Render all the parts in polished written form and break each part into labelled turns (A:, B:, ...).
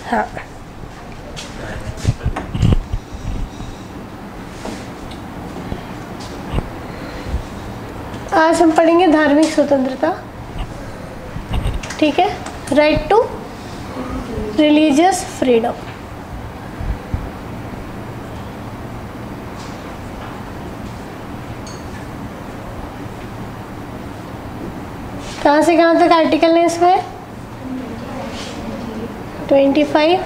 A: हाँ, आज हम पढ़ेंगे धार्मिक स्वतंत्रता। ठीक है, राइट टू रिलीजियस फ्रीडम। कहाँ से कहाँ तक आर्टिकल है इसमें? 25,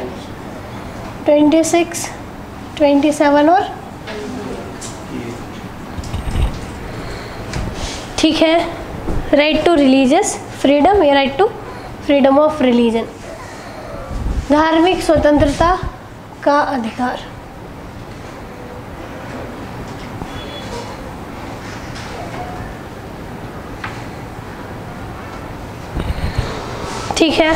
A: 26, 27 और ठीक है, राइट टू रिलीजियस फ्रीडम या right to freedom of religion, धार्मिक स्वतंत्रता का अधिकार। ठीक है,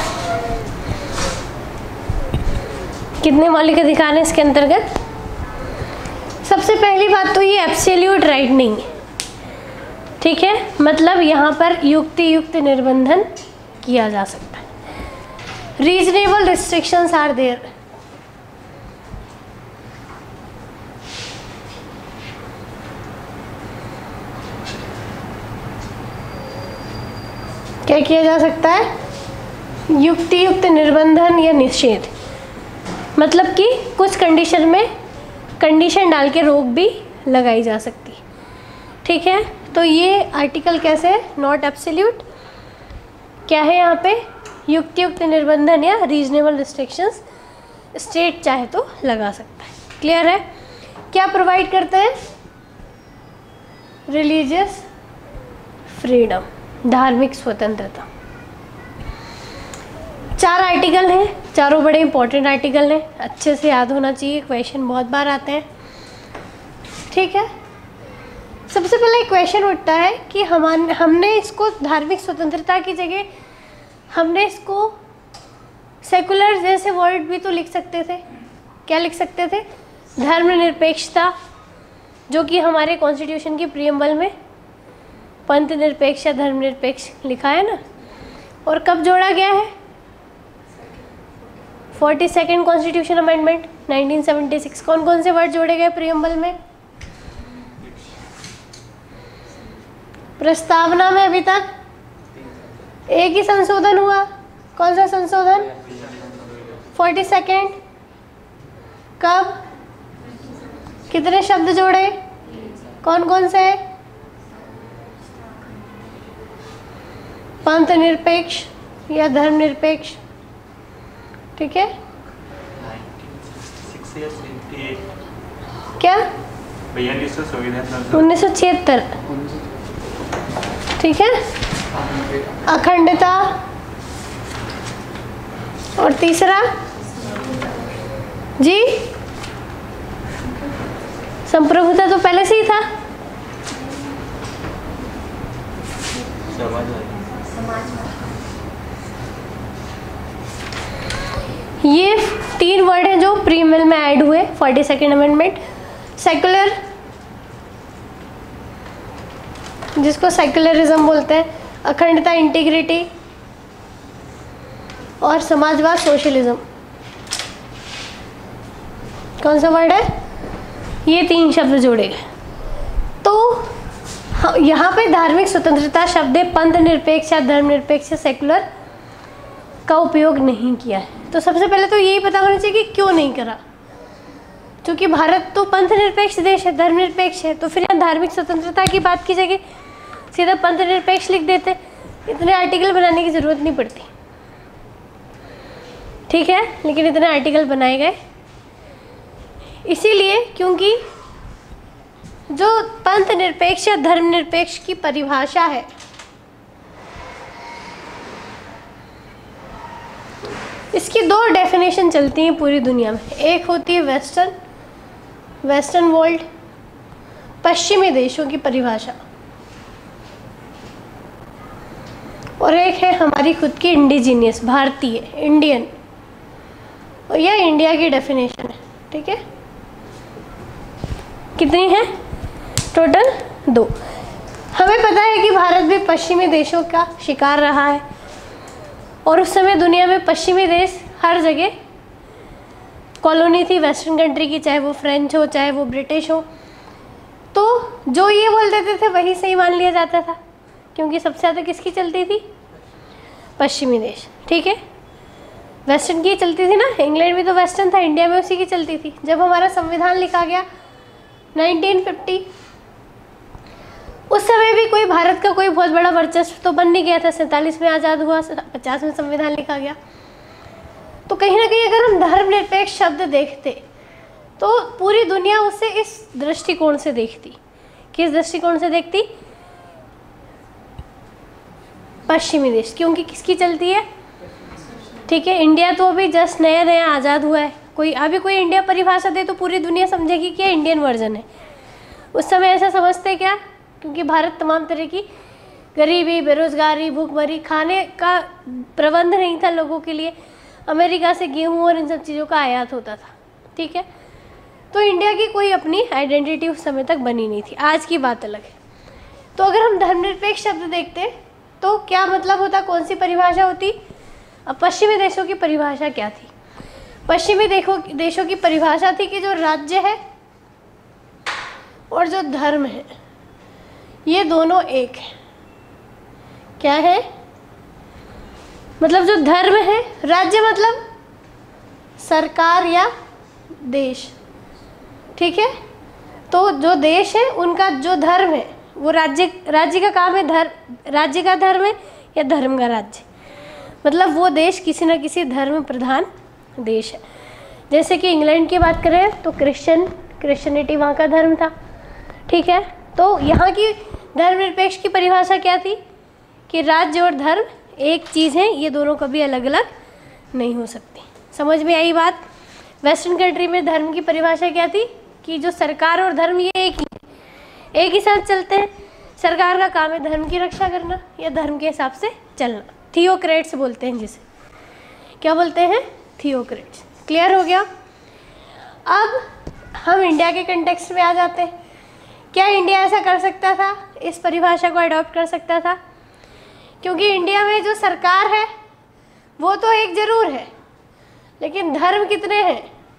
A: कितने मौलिक अधिकार हैं इसके अंतर्गत? सबसे पहली बात तो ये एब्सोल्यूट राइट नहीं है। ठीक है, मतलब यहाँ पर युक्ति युक्त निर्बंधन किया जा सकता है। Reasonable restrictions are there. क्या किया जा सकता है? युक्ति युक्त निर्बंधन या निषेध, मतलब कि कुछ कंडीशन में कंडीशन डाल के रोक भी लगाई जा सकती है। ठीक है, तो ये आर्टिकल कैसे है? Not absolute. क्या है यहाँ पे? युक्ति युक्त निर्बंधन या रीजनेबल रिस्ट्रिक्शंस स्टेट चाहे तो लगा सकता है। क्लियर है? क्या प्रोवाइड करते हैं? रिलीजियस फ्रीडम, धार्मिक स्वतंत्रता। 4 आर्टिकल हैं, चारों बड़े इंपॉर्टेंट आर्टिकल हैं, अच्छे से याद होना चाहिए, क्वेश्चन बहुत बार आते हैं। ठीक है, सबसे पहले एक क्वेश्चन उठता है कि हमने इसको धार्मिक स्वतंत्रता की जगह हमने इसको सेकुलर जैसे वर्ड भी तो लिख सकते थे। क्या लिख सकते थे? धर्मनिरपेक्षता, जो कि हमारे कॉन्स्टिट्यूशन की प्रीएम्बल में पंथ निरपेक्ष या धर्मनिरपेक्ष लिखा है ना। और कब जोड़ा गया है? 42nd constitution amendment 1976। कौन कौन से वर्ड जोड़े गए प्रीएम्बल में? प्रस्तावना में अभी तक एक ही संशोधन हुआ। कौन सा संशोधन? 42nd। कब? कितने शब्द जोड़े? कौन कौन से? पंथ निरपेक्ष या धर्म निरपेक्ष। ठीक है,
B: 1976
A: क्या?
B: 1976।
A: 1976। ठीक है, अखंडता। और तीसरा जी, संप्रभुता तो पहले से ही था। ये 3 वर्ड हैं जो प्रीएम्बल में ऐड हुए 42nd अमेंडमेंट। सेकुलर, जिसको सेकुलरिज्म बोलते हैं, अखंडता इंटीग्रिटी, और समाजवाद सोशलिज्म। कौन सा वर्ड है? ये 3 शब्द जोड़े गए। तो यहाँ पे धार्मिक स्वतंत्रता शब्द पंथ निरपेक्ष या धर्म निरपेक्ष या सेकुलर का उपयोग नहीं किया है। तो सबसे पहले तो यही पता होना चाहिए कि क्यों नहीं करा। क्योंकि भारत तो पंथ निरपेक्ष देश है, धर्म निरपेक्ष है, तो फिर यहाँ धार्मिक स्वतंत्रता की बात की जगह सीधा पंथ निरपेक्ष लिख देते, इतने आर्टिकल बनाने की जरूरत नहीं पड़ती। ठीक है, लेकिन इतने आर्टिकल बनाए गए इसीलिए क्योंकि जो पंथ निरपेक्ष या धर्म निरपेक्ष की परिभाषा है, इसकी 2 डेफिनेशन चलती हैं पूरी दुनिया में। एक होती है वेस्टर्न वर्ल्ड, पश्चिमी देशों की परिभाषा, और एक है हमारी खुद की इंडिजीनियस, भारतीय, इंडियन, और यह इंडिया की डेफिनेशन है। ठीक है, कितनी है टोटल? 2। हमें पता है कि भारत भी पश्चिमी देशों का शिकार रहा है, और उस समय दुनिया में पश्चिमी देश हर जगह कॉलोनी थी वेस्टर्न कंट्री की, चाहे वो फ्रेंच हो चाहे वो ब्रिटिश हो, तो जो ये बोल देते थे वही सही मान लिया जाता था, क्योंकि सबसे ज़्यादा किसकी चलती थी? पश्चिमी देश। ठीक है, वेस्टर्न की चलती थी ना, इंग्लैंड भी तो वेस्टर्न था, इंडिया में उसी की चलती थी। जब हमारा संविधान लिखा गया 1950, उस समय भी कोई भारत का कोई बहुत बड़ा वर्चस्व तो बन नहीं गया था। 47 में आज़ाद हुआ, 50 में संविधान लिखा गया। तो कहीं ना कहीं अगर हम धर्मनिरपेक्ष शब्द देखते तो पूरी दुनिया उसे इस दृष्टिकोण से देखती। किस दृष्टिकोण से देखती? पश्चिमी देश, क्योंकि किसकी चलती है? ठीक है, इंडिया तो अभी जस्ट नया नया आज़ाद हुआ है। कोई इंडिया परिभाषा दे तो पूरी दुनिया समझेगी कि इंडियन वर्जन है। उस समय ऐसा समझते क्या? क्योंकि भारत तमाम तरह की गरीबी, बेरोजगारी, भूखमरी, खाने का प्रबंध नहीं था लोगों के लिए। अमेरिका से गेहूं और इन सब चीज़ों का आयात होता था। ठीक है, तो इंडिया की कोई अपनी आइडेंटिटी उस समय तक बनी नहीं थी। आज की बात अलग है। तो अगर हम धर्मनिरपेक्ष शब्द देखते तो क्या मतलब होता? कौन सी परिभाषा होती? अब पश्चिमी देशों की परिभाषा क्या थी? पश्चिमी देशों की परिभाषा थी कि जो राज्य है और जो धर्म है ये दोनों एक है। क्या है? मतलब जो धर्म है, राज्य मतलब सरकार या देश। ठीक है, तो जो देश है उनका जो धर्म है वो राज्य का काम है, राज्य का धर्म है या धर्म का राज्य। मतलब वो देश किसी न किसी धर्म प्रधान देश है। जैसे कि इंग्लैंड की बात करें तो क्रिश्चियनिटी वहाँ का धर्म था। ठीक है, तो यहाँ की धर्मनिरपेक्ष की परिभाषा क्या थी? कि राज्य और धर्म एक चीज़ है, ये दोनों कभी अलग अलग नहीं हो सकती। समझ में आई बात? वेस्टर्न कंट्री में धर्म की परिभाषा क्या थी? कि जो सरकार और धर्म ये एक ही साथ चलते हैं। सरकार का काम है धर्म की रक्षा करना या धर्म के हिसाब से चलना। थियोक्रेट्स बोलते हैं जिसे। क्या बोलते हैं? थियोक्रेट्स। क्लियर हो गया? अब हम इंडिया के कंटेक्स्ट में आ जाते हैं। क्या इंडिया ऐसा कर सकता था? इस परिभाषा को अडॉप्ट कर सकता था? क्योंकि इंडिया में जो सरकार है वो तो एक जरूर है, लेकिन धर्म कितने हैं?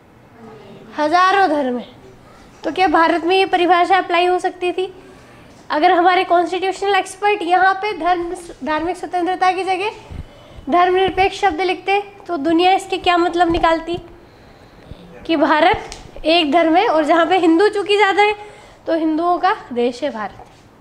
A: हजारों धर्म हैं। तो क्या भारत में ये परिभाषा अप्लाई हो सकती थी? अगर हमारे कॉन्स्टिट्यूशनल एक्सपर्ट यहाँ पे धार्मिक स्वतंत्रता की जगह धर्मनिरपेक्ष शब्द लिखते तो दुनिया इसके क्या मतलब निकालती? कि भारत एक धर्म है और जहाँ पे हिंदू चूंकि ज़्यादा है तो हिंदुओं का देश है भारत।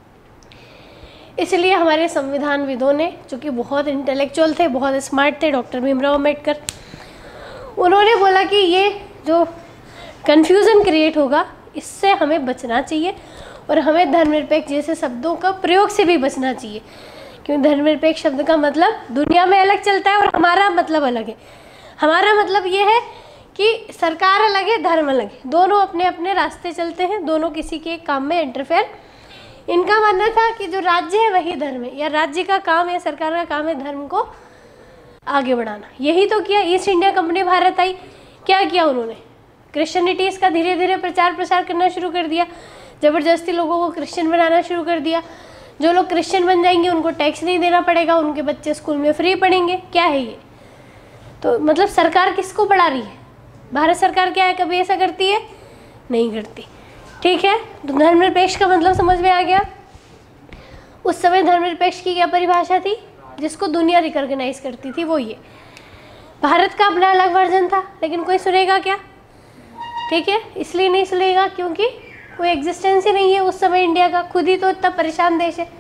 A: इसलिए हमारे संविधानविदों ने, चूँकि बहुत इंटेलेक्चुअल थे, बहुत स्मार्ट थे, डॉक्टर भीमराव अम्बेडकर, उन्होंने बोला कि ये जो कन्फ्यूज़न क्रिएट होगा इससे हमें बचना चाहिए और हमें धर्मनिरपेक्ष जैसे शब्दों का प्रयोग से भी बचना चाहिए। क्योंकि धर्मनिरपेक्ष शब्द का मतलब दुनिया में अलग चलता है और हमारा मतलब अलग है। हमारा मतलब ये है कि सरकार अलग है, धर्म अलग है, दोनों अपने अपने रास्ते चलते हैं, दोनों किसी के काम में इंटरफेयर। इनका मानना था कि जो राज्य है वही धर्म है, या राज्य का काम या सरकार का काम है धर्म को आगे बढ़ाना। यही तो किया ईस्ट इंडिया कंपनी भारत आई। क्या किया उन्होंने? क्रिश्चियनिटीज़ का धीरे धीरे प्रचार प्रसार करना शुरू कर दिया, ज़बरदस्ती लोगों को क्रिश्चियन बनाना शुरू कर दिया। जो लोग क्रिश्चियन बन जाएंगे उनको टैक्स नहीं देना पड़ेगा, उनके बच्चे स्कूल में फ्री पढ़ेंगे। क्या है ये? तो मतलब सरकार किसको बढ़ा रही है? भारत सरकार क्या है, कभी ऐसा करती है? नहीं करती। ठीक है, तो धर्मनिरपेक्ष का मतलब समझ में आ गया। उस समय धर्मनिरपेक्ष की क्या परिभाषा थी जिसको दुनिया रिकॉग्नाइज करती थी? वो ये भारत का अपना अलग वर्जन था, लेकिन कोई सुनेगा क्या? ठीक है, इसलिए नहीं सुनेगा क्योंकि कोई एग्जिस्टेंस ही नहीं है उस समय इंडिया का, खुद ही तो इतना परेशान देश है।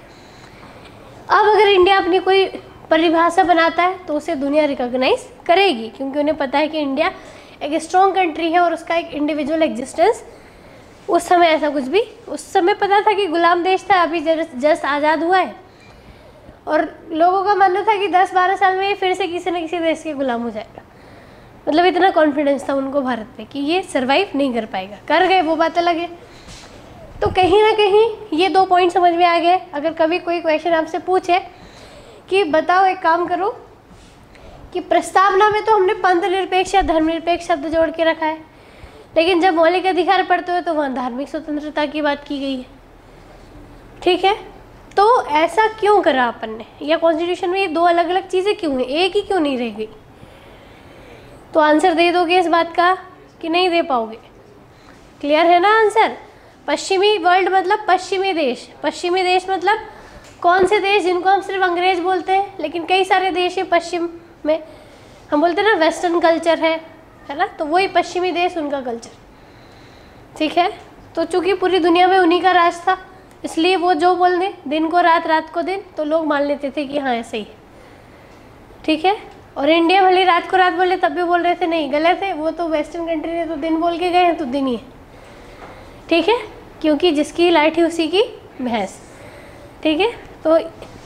A: अब अगर इंडिया अपनी कोई परिभाषा बनाता है तो उसे दुनिया रिकॉग्नाइज करेगी, क्योंकि उन्हें पता है कि इंडिया एक स्ट्रॉन्ग कंट्री है और उसका एक इंडिविजुअल एग्जिस्टेंस। उस समय ऐसा कुछ भी, उस समय पता था कि गुलाम देश था, अभी जस्ट आज़ाद हुआ है, और लोगों का मानना था कि 10-12 साल में ये फिर से किसी न किसी देश के गुलाम हो जाएगा। मतलब इतना कॉन्फिडेंस था उनको भारत पे कि ये सर्वाइव नहीं कर पाएगा। कर गए, वो बात अलग है। तो कहीं ना कहीं ये 2 पॉइंट समझ में आ गए। अगर कभी कोई क्वेश्चन आपसे पूछे कि बताओ एक काम करो कि प्रस्तावना में तो हमने पंथ निरपेक्ष या धर्मनिरपेक्ष शब्द जोड़ के रखा है, लेकिन जब मौलिक अधिकार पढ़ते हो तो वहाँ धार्मिक स्वतंत्रता की बात की गई है। ठीक है, तो ऐसा क्यों करा अपन ने, या कॉन्स्टिट्यूशन में ये 2 अलग अलग चीज़ें क्यों हैं, एक ही क्यों नहीं रह गई? तो आंसर दे दोगे इस बात का कि नहीं दे पाओगे? क्लियर है ना आंसर? पश्चिमी वर्ल्ड मतलब पश्चिमी देश। पश्चिमी देश मतलब कौन से देश जिनको हम सिर्फ अंग्रेज बोलते हैं, लेकिन कई सारे देश है पश्चिम में, हम बोलते हैं ना वेस्टर्न कल्चर है ना, तो वही पश्चिमी देश उनका कल्चर। ठीक है, तो चूंकि पूरी दुनिया में उन्हीं का राज था, इसलिए वो जो बोल दें, दिन को रात, रात को दिन, तो लोग मान लेते थे कि हाँ ऐसे ही है। ठीक है, और इंडिया भले रात को रात बोले तब भी बोल रहे थे नहीं गलत है, वो तो वेस्टर्न कंट्री ने तो दिन बोल के गए हैं तो दिन ही है। ठीक है, क्योंकि जिसकी लाइट है उसी की भैंस। ठीक है, तो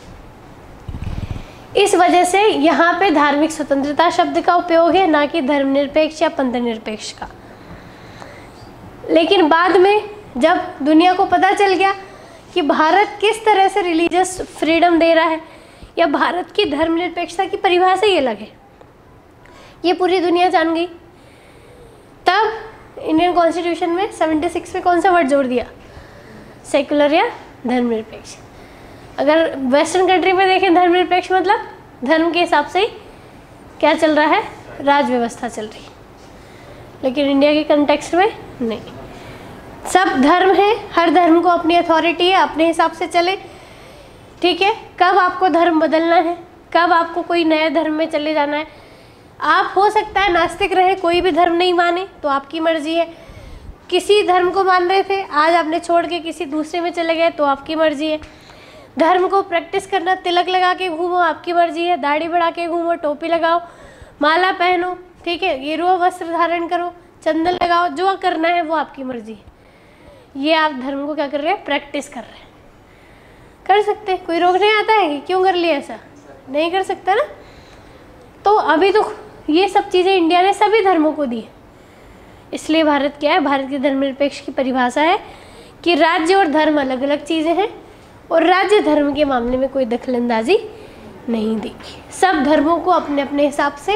A: इस वजह से यहाँ पे धार्मिक स्वतंत्रता शब्द का उपयोग है, ना कि धर्मनिरपेक्ष या पंथनिरपेक्ष का। लेकिन बाद में जब दुनिया को पता चल गया कि भारत किस तरह से रिलीजियस फ्रीडम दे रहा है, या भारत की धर्मनिरपेक्षता की परिभाषा ही अलग है, ये पूरी दुनिया जान गई, तब इंडियन कॉन्स्टिट्यूशन में 76 में कौन सा वर्ड जोड़ दिया? सेकुलर या धर्मनिरपेक्ष। अगर वेस्टर्न कंट्री में देखें धर्मनिरपेक्ष मतलब धर्म के हिसाब से ही क्या चल रहा है, राज व्यवस्था चल रही है, लेकिन इंडिया के कंटेक्स्ट में नहीं। सब धर्म है, हर धर्म को अपनी अथॉरिटी है, अपने हिसाब से चले। ठीक है, कब आपको धर्म बदलना है, कब आपको कोई नए धर्म में चले जाना है, आप हो सकता है नास्तिक रहे, कोई भी धर्म नहीं माने तो आपकी मर्जी है। किसी धर्म को मान रहे थे, आज आपने छोड़ के किसी दूसरे में चले गए तो आपकी मर्जी है। धर्म को प्रैक्टिस करना, तिलक लगा के घूमो, आपकी मर्जी है। दाढ़ी बढ़ा के घूमो, टोपी लगाओ, माला पहनो, ठीक है, गेरुआ वस्त्र धारण करो, चंदन लगाओ, जो करना है वो आपकी मर्जी है। ये आप धर्म को क्या कर रहे हैं? प्रैक्टिस कर रहे हैं। कर सकते, कोई रोकने आता है कि क्यों कर लिया ऐसा? नहीं कर सकता ना। तो अभी तो ये सब चीज़ें इंडिया ने सभी धर्मों को दी है, इसलिए भारत क्या है? भारत की धर्मनिरपेक्ष की परिभाषा है कि राज्य और धर्म अलग अलग चीज़ें हैं, और राज्य धर्म के मामले में कोई दखलंदाजी नहीं देगी। सब धर्मों को अपने अपने हिसाब से,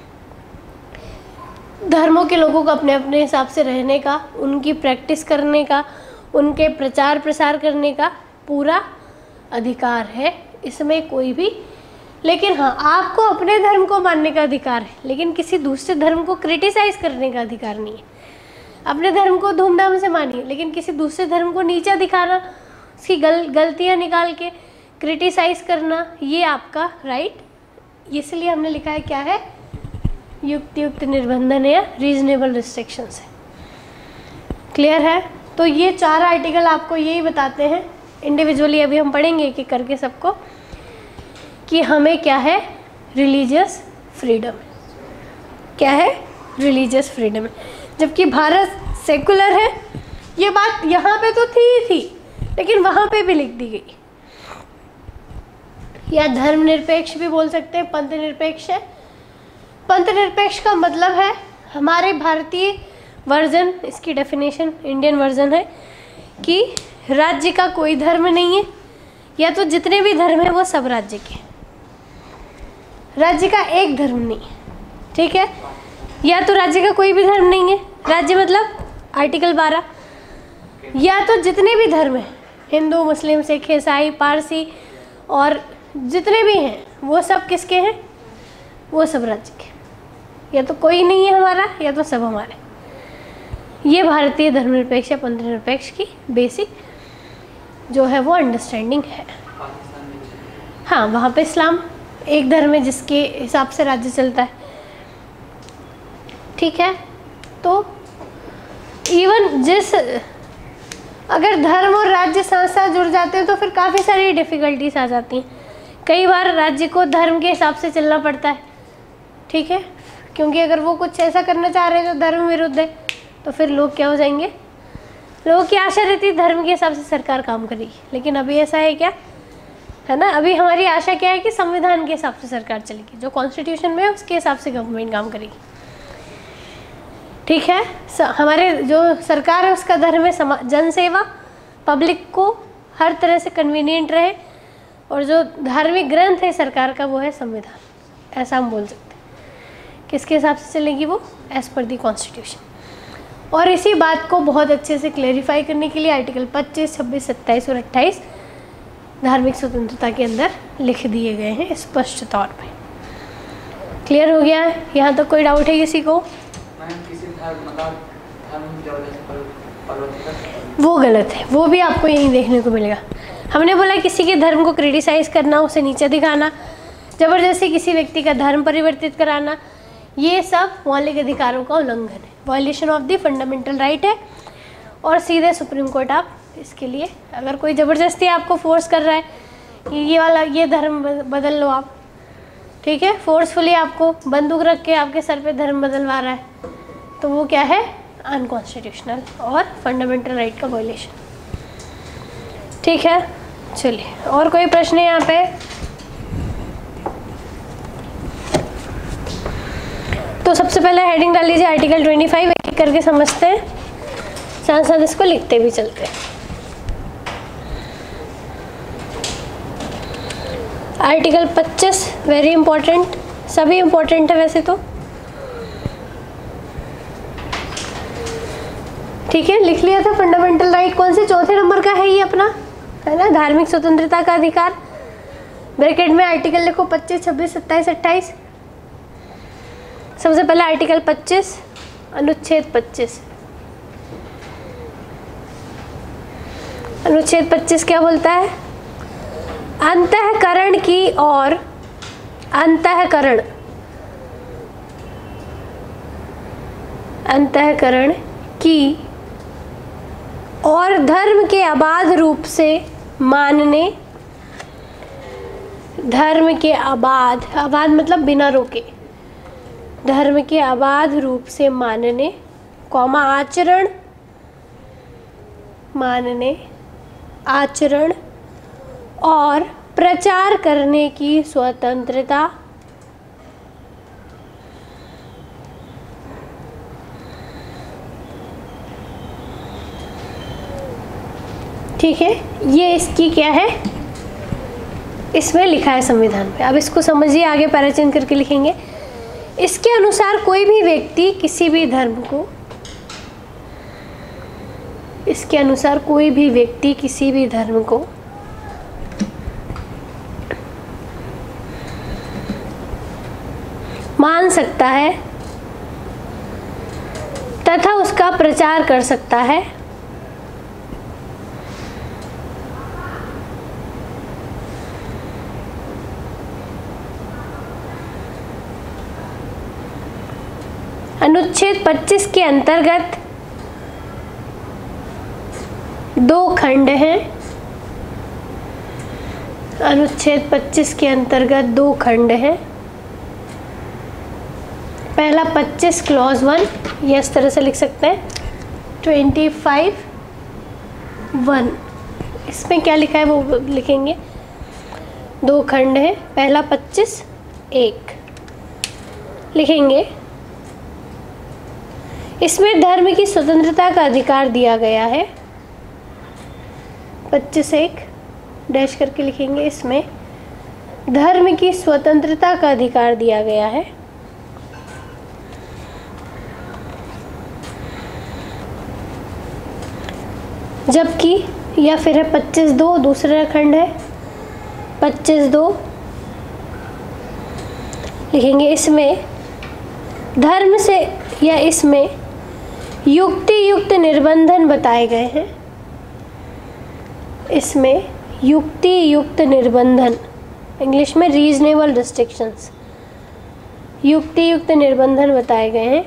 A: धर्मों के लोगों को अपने अपने हिसाब से रहने का, उनकी प्रैक्टिस करने का, उनके प्रचार प्रसार करने का पूरा अधिकार है, इसमें कोई भी। लेकिन हाँ, आपको अपने धर्म को मानने का अधिकार है, लेकिन किसी दूसरे धर्म को क्रिटिसाइज करने का अधिकार नहीं है। अपने धर्म को धूमधाम से मानिए, लेकिन किसी दूसरे धर्म को नीचा दिखाना, उसकी गलतियाँ निकाल के क्रिटिसाइज करना, ये आपका राइट। इसलिए हमने लिखा है क्या है? युक्त निर्बंधन या रीजनेबल रिस्ट्रिक्शंस है। क्लियर है? तो ये 4 आर्टिकल आपको यही बताते हैं। इंडिविजुअली अभी हम पढ़ेंगे एक एक करके सबको, कि हमें क्या है? Religious freedom. क्या है? रिलीजियस फ्रीडम है, जबकि भारत सेकुलर है। ये बात यहाँ पे तो थी, लेकिन वहाँ पे भी लिख दी गई। या धर्मनिरपेक्ष भी बोल सकते हैं, पंथ निरपेक्ष है। पंथ निरपेक्ष का मतलब है, हमारे भारतीय वर्जन, इसकी डेफिनेशन इंडियन वर्जन है कि राज्य का कोई धर्म नहीं है, या तो जितने भी धर्म हैं वो सब राज्य के, राज्य का एक धर्म नहीं है। ठीक है, या तो राज्य का कोई भी धर्म नहीं है, राज्य मतलब आर्टिकल 12, या तो जितने भी धर्म हैं, हिंदू, मुस्लिम, सिख, ईसाई, पारसी और जितने भी हैं, वो सब किसके हैं? वो सब राज्य के। या तो कोई नहीं है हमारा, या तो सब हमारे। ये भारतीय धर्मनिरपेक्ष या पंथ निरपेक्ष की बेसिक जो है वो अंडरस्टैंडिंग है। हाँ, वहाँ पे इस्लाम एक धर्म है जिसके हिसाब से राज्य चलता है। ठीक है, तो इवन अगर धर्म और राज्य साथ साथ जुड़ जाते हैं तो फिर काफ़ी सारी डिफ़िकल्टीज आ जाती हैं। कई बार राज्य को धर्म के हिसाब से चलना पड़ता है। ठीक है, क्योंकि अगर वो कुछ ऐसा करना चाह रहे हैं जो धर्म विरुद्ध है, तो फिर लोग क्या हो जाएंगे? लोगों की आशा रहती है धर्म के हिसाब से सरकार काम करेगी, लेकिन अभी ऐसा है क्या? है ना, अभी हमारी आशा क्या है कि संविधान के हिसाब से सरकार चलेगी, जो कॉन्स्टिट्यूशन में है उसके हिसाब से गवर्नमेंट काम करेगी। ठीक है, हमारे जो सरकार है उसका धर्म है जनसेवा, पब्लिक को हर तरह से कन्वीनियंट रहे, और जो धार्मिक ग्रंथ है सरकार का वो है संविधान। ऐसा हम बोल सकते हैं। किसके हिसाब से चलेगी वो? एज पर दी कॉन्स्टिट्यूशन। और इसी बात को बहुत अच्छे से क्लेरिफाई करने के लिए आर्टिकल 25, 26, 27 और 28 धार्मिक स्वतंत्रता के अंदर लिख दिए गए हैं स्पष्ट तौर पे। क्लियर हो गया है? यहाँ तक कोई डाउट है किसी को?
B: किसी धर्म मतलब धर्म जबरदस्ती
A: वो गलत है, वो भी आपको यहीं देखने को मिलेगा। हमने बोला किसी के धर्म को क्रिटिसाइज करना, उसे नीचे दिखाना, जबरदस्ती किसी व्यक्ति का धर्म परिवर्तित कराना, ये सब मौलिक अधिकारों का उल्लंघन है, violation of the fundamental right है। और सीधे सुप्रीम कोर्ट आप इसके लिए, अगर कोई ज़बरदस्ती आपको फोर्स कर रहा है कि ये वाला ये धर्म बदल लो आप, ठीक है, फोर्सफुली आपको बंदूक रख के आपके सर पे धर्म बदलवा रहा है, तो वो क्या है, अनकॉन्स्टिट्यूशनल और फंडामेंटल राइट का वायलेशन। ठीक है, चलिए और कोई प्रश्न है यहाँ पे? तो सबसे पहले हेडिंग डाल लीजिए आर्टिकल 25, एक एक करके समझते हैं, साथ साथ इसको लिखते भी चलते हैं। आर्टिकल 25 वेरी इंपॉर्टेंट, सभी इंपॉर्टेंट है वैसे तो, ठीक है, लिख लिया था। फंडामेंटल राइट कौन से, चौथे नंबर का है ये अपना, है ना, धार्मिक स्वतंत्रता का अधिकार। ब्रैकेट में आर्टिकल लिखो 25, 26, 27, 28। सबसे पहले आर्टिकल 25 अनुच्छेद 25। अनुच्छेद 25 क्या बोलता है? अंतःकरण की और अंतःकरण की और धर्म के अबाध रूप से मानने, धर्म के अबाध मतलब बिना रोके, धर्म के अबाध रूप से मानने, आचरण, मानने, आचरण और प्रचार करने की स्वतंत्रता, ठीक है, ये इसकी क्या है, इसमें लिखा है संविधान में। अब इसको समझिए, आगे पैरा चेंज करके लिखेंगे। इसके अनुसार कोई भी व्यक्ति किसी भी धर्म को, इसके अनुसार कोई भी व्यक्ति किसी भी धर्म को मान सकता है तथा उसका प्रचार कर सकता है, अनुच्छेद 25 के अंतर्गत 2 खंड हैं। अनुच्छेद 25 के अंतर्गत 2 खंड हैं। पहला 25 क्लॉज 1, ये इस तरह से लिख सकते हैं, 25(1), इसमें क्या लिखा है वो लिखेंगे। 2 खंड हैं, पहला 25(1) लिखेंगे। इसमें धर्म की स्वतंत्रता का अधिकार दिया गया है। 25(1) डैश करके लिखेंगे। इसमें धर्म की स्वतंत्रता का अधिकार दिया गया है। जबकि या फिर है 25(2), दूसरा खंड है 25(2) लिखेंगे। इसमें धर्म से या इसमें युक्ति युक्त निर्बंधन बताए गए हैं। इसमें युक्ति युक्त निर्बंधन, इंग्लिश में रीजनेबल रिस्ट्रिक्शंस, युक्ति युक्त निर्बंधन बताए गए हैं।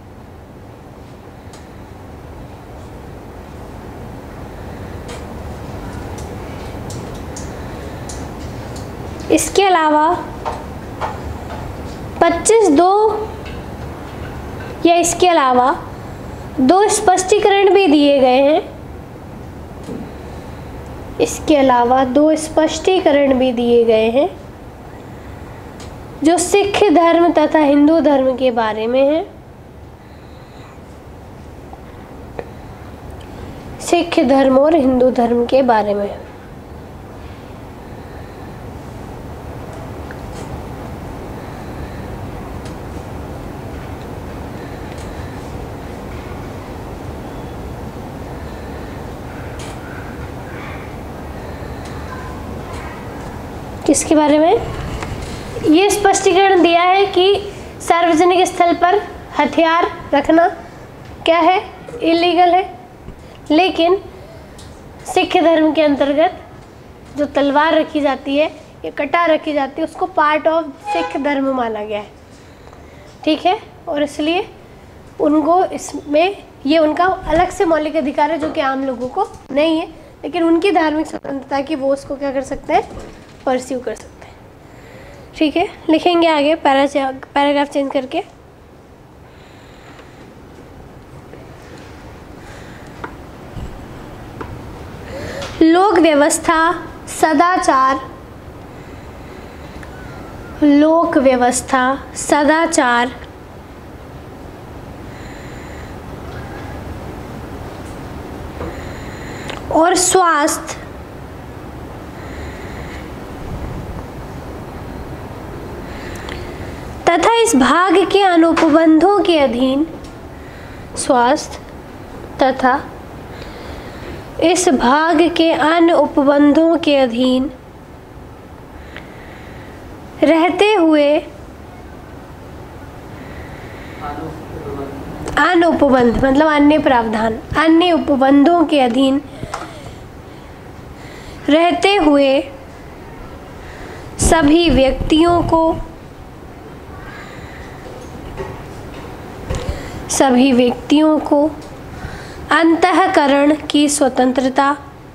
A: इसके अलावा 25(2) या इसके अलावा 2 स्पष्टीकरण भी दिए गए हैं। इसके अलावा 2 स्पष्टीकरण भी दिए गए हैं जो सिख धर्म तथा हिंदू धर्म के बारे में है। सिख धर्म और हिंदू धर्म के बारे में। किसके बारे में? ये स्पष्टीकरण दिया है कि सार्वजनिक स्थल पर हथियार रखना क्या है, इलीगल है। लेकिन सिख धर्म के अंतर्गत जो तलवार रखी जाती है या कटार रखी जाती है उसको पार्ट ऑफ सिख धर्म माना गया है, ठीक है। और इसलिए उनको इसमें ये उनका अलग से मौलिक अधिकार है जो कि आम लोगों को नहीं है, लेकिन उनकी धार्मिक स्वतंत्रता की वो उसको क्या कर सकते हैं, परस्यू कर सकते हैं, ठीक है। लिखेंगे आगे पैराग्राफ चेंज करके। लोक व्यवस्था, सदाचार, लोक व्यवस्था, सदाचार और स्वास्थ्य तथा इस भाग के अनुपबंधों के अधीन, स्वास्थ्य तथा इस भाग के अन्य उपबंधों के अधीन रहते हुए अन्य उपबंध मतलब अन्य प्रावधान, अन्य उपबंधों के अधीन रहते हुए सभी व्यक्तियों को अंतःकरण की स्वतंत्रता,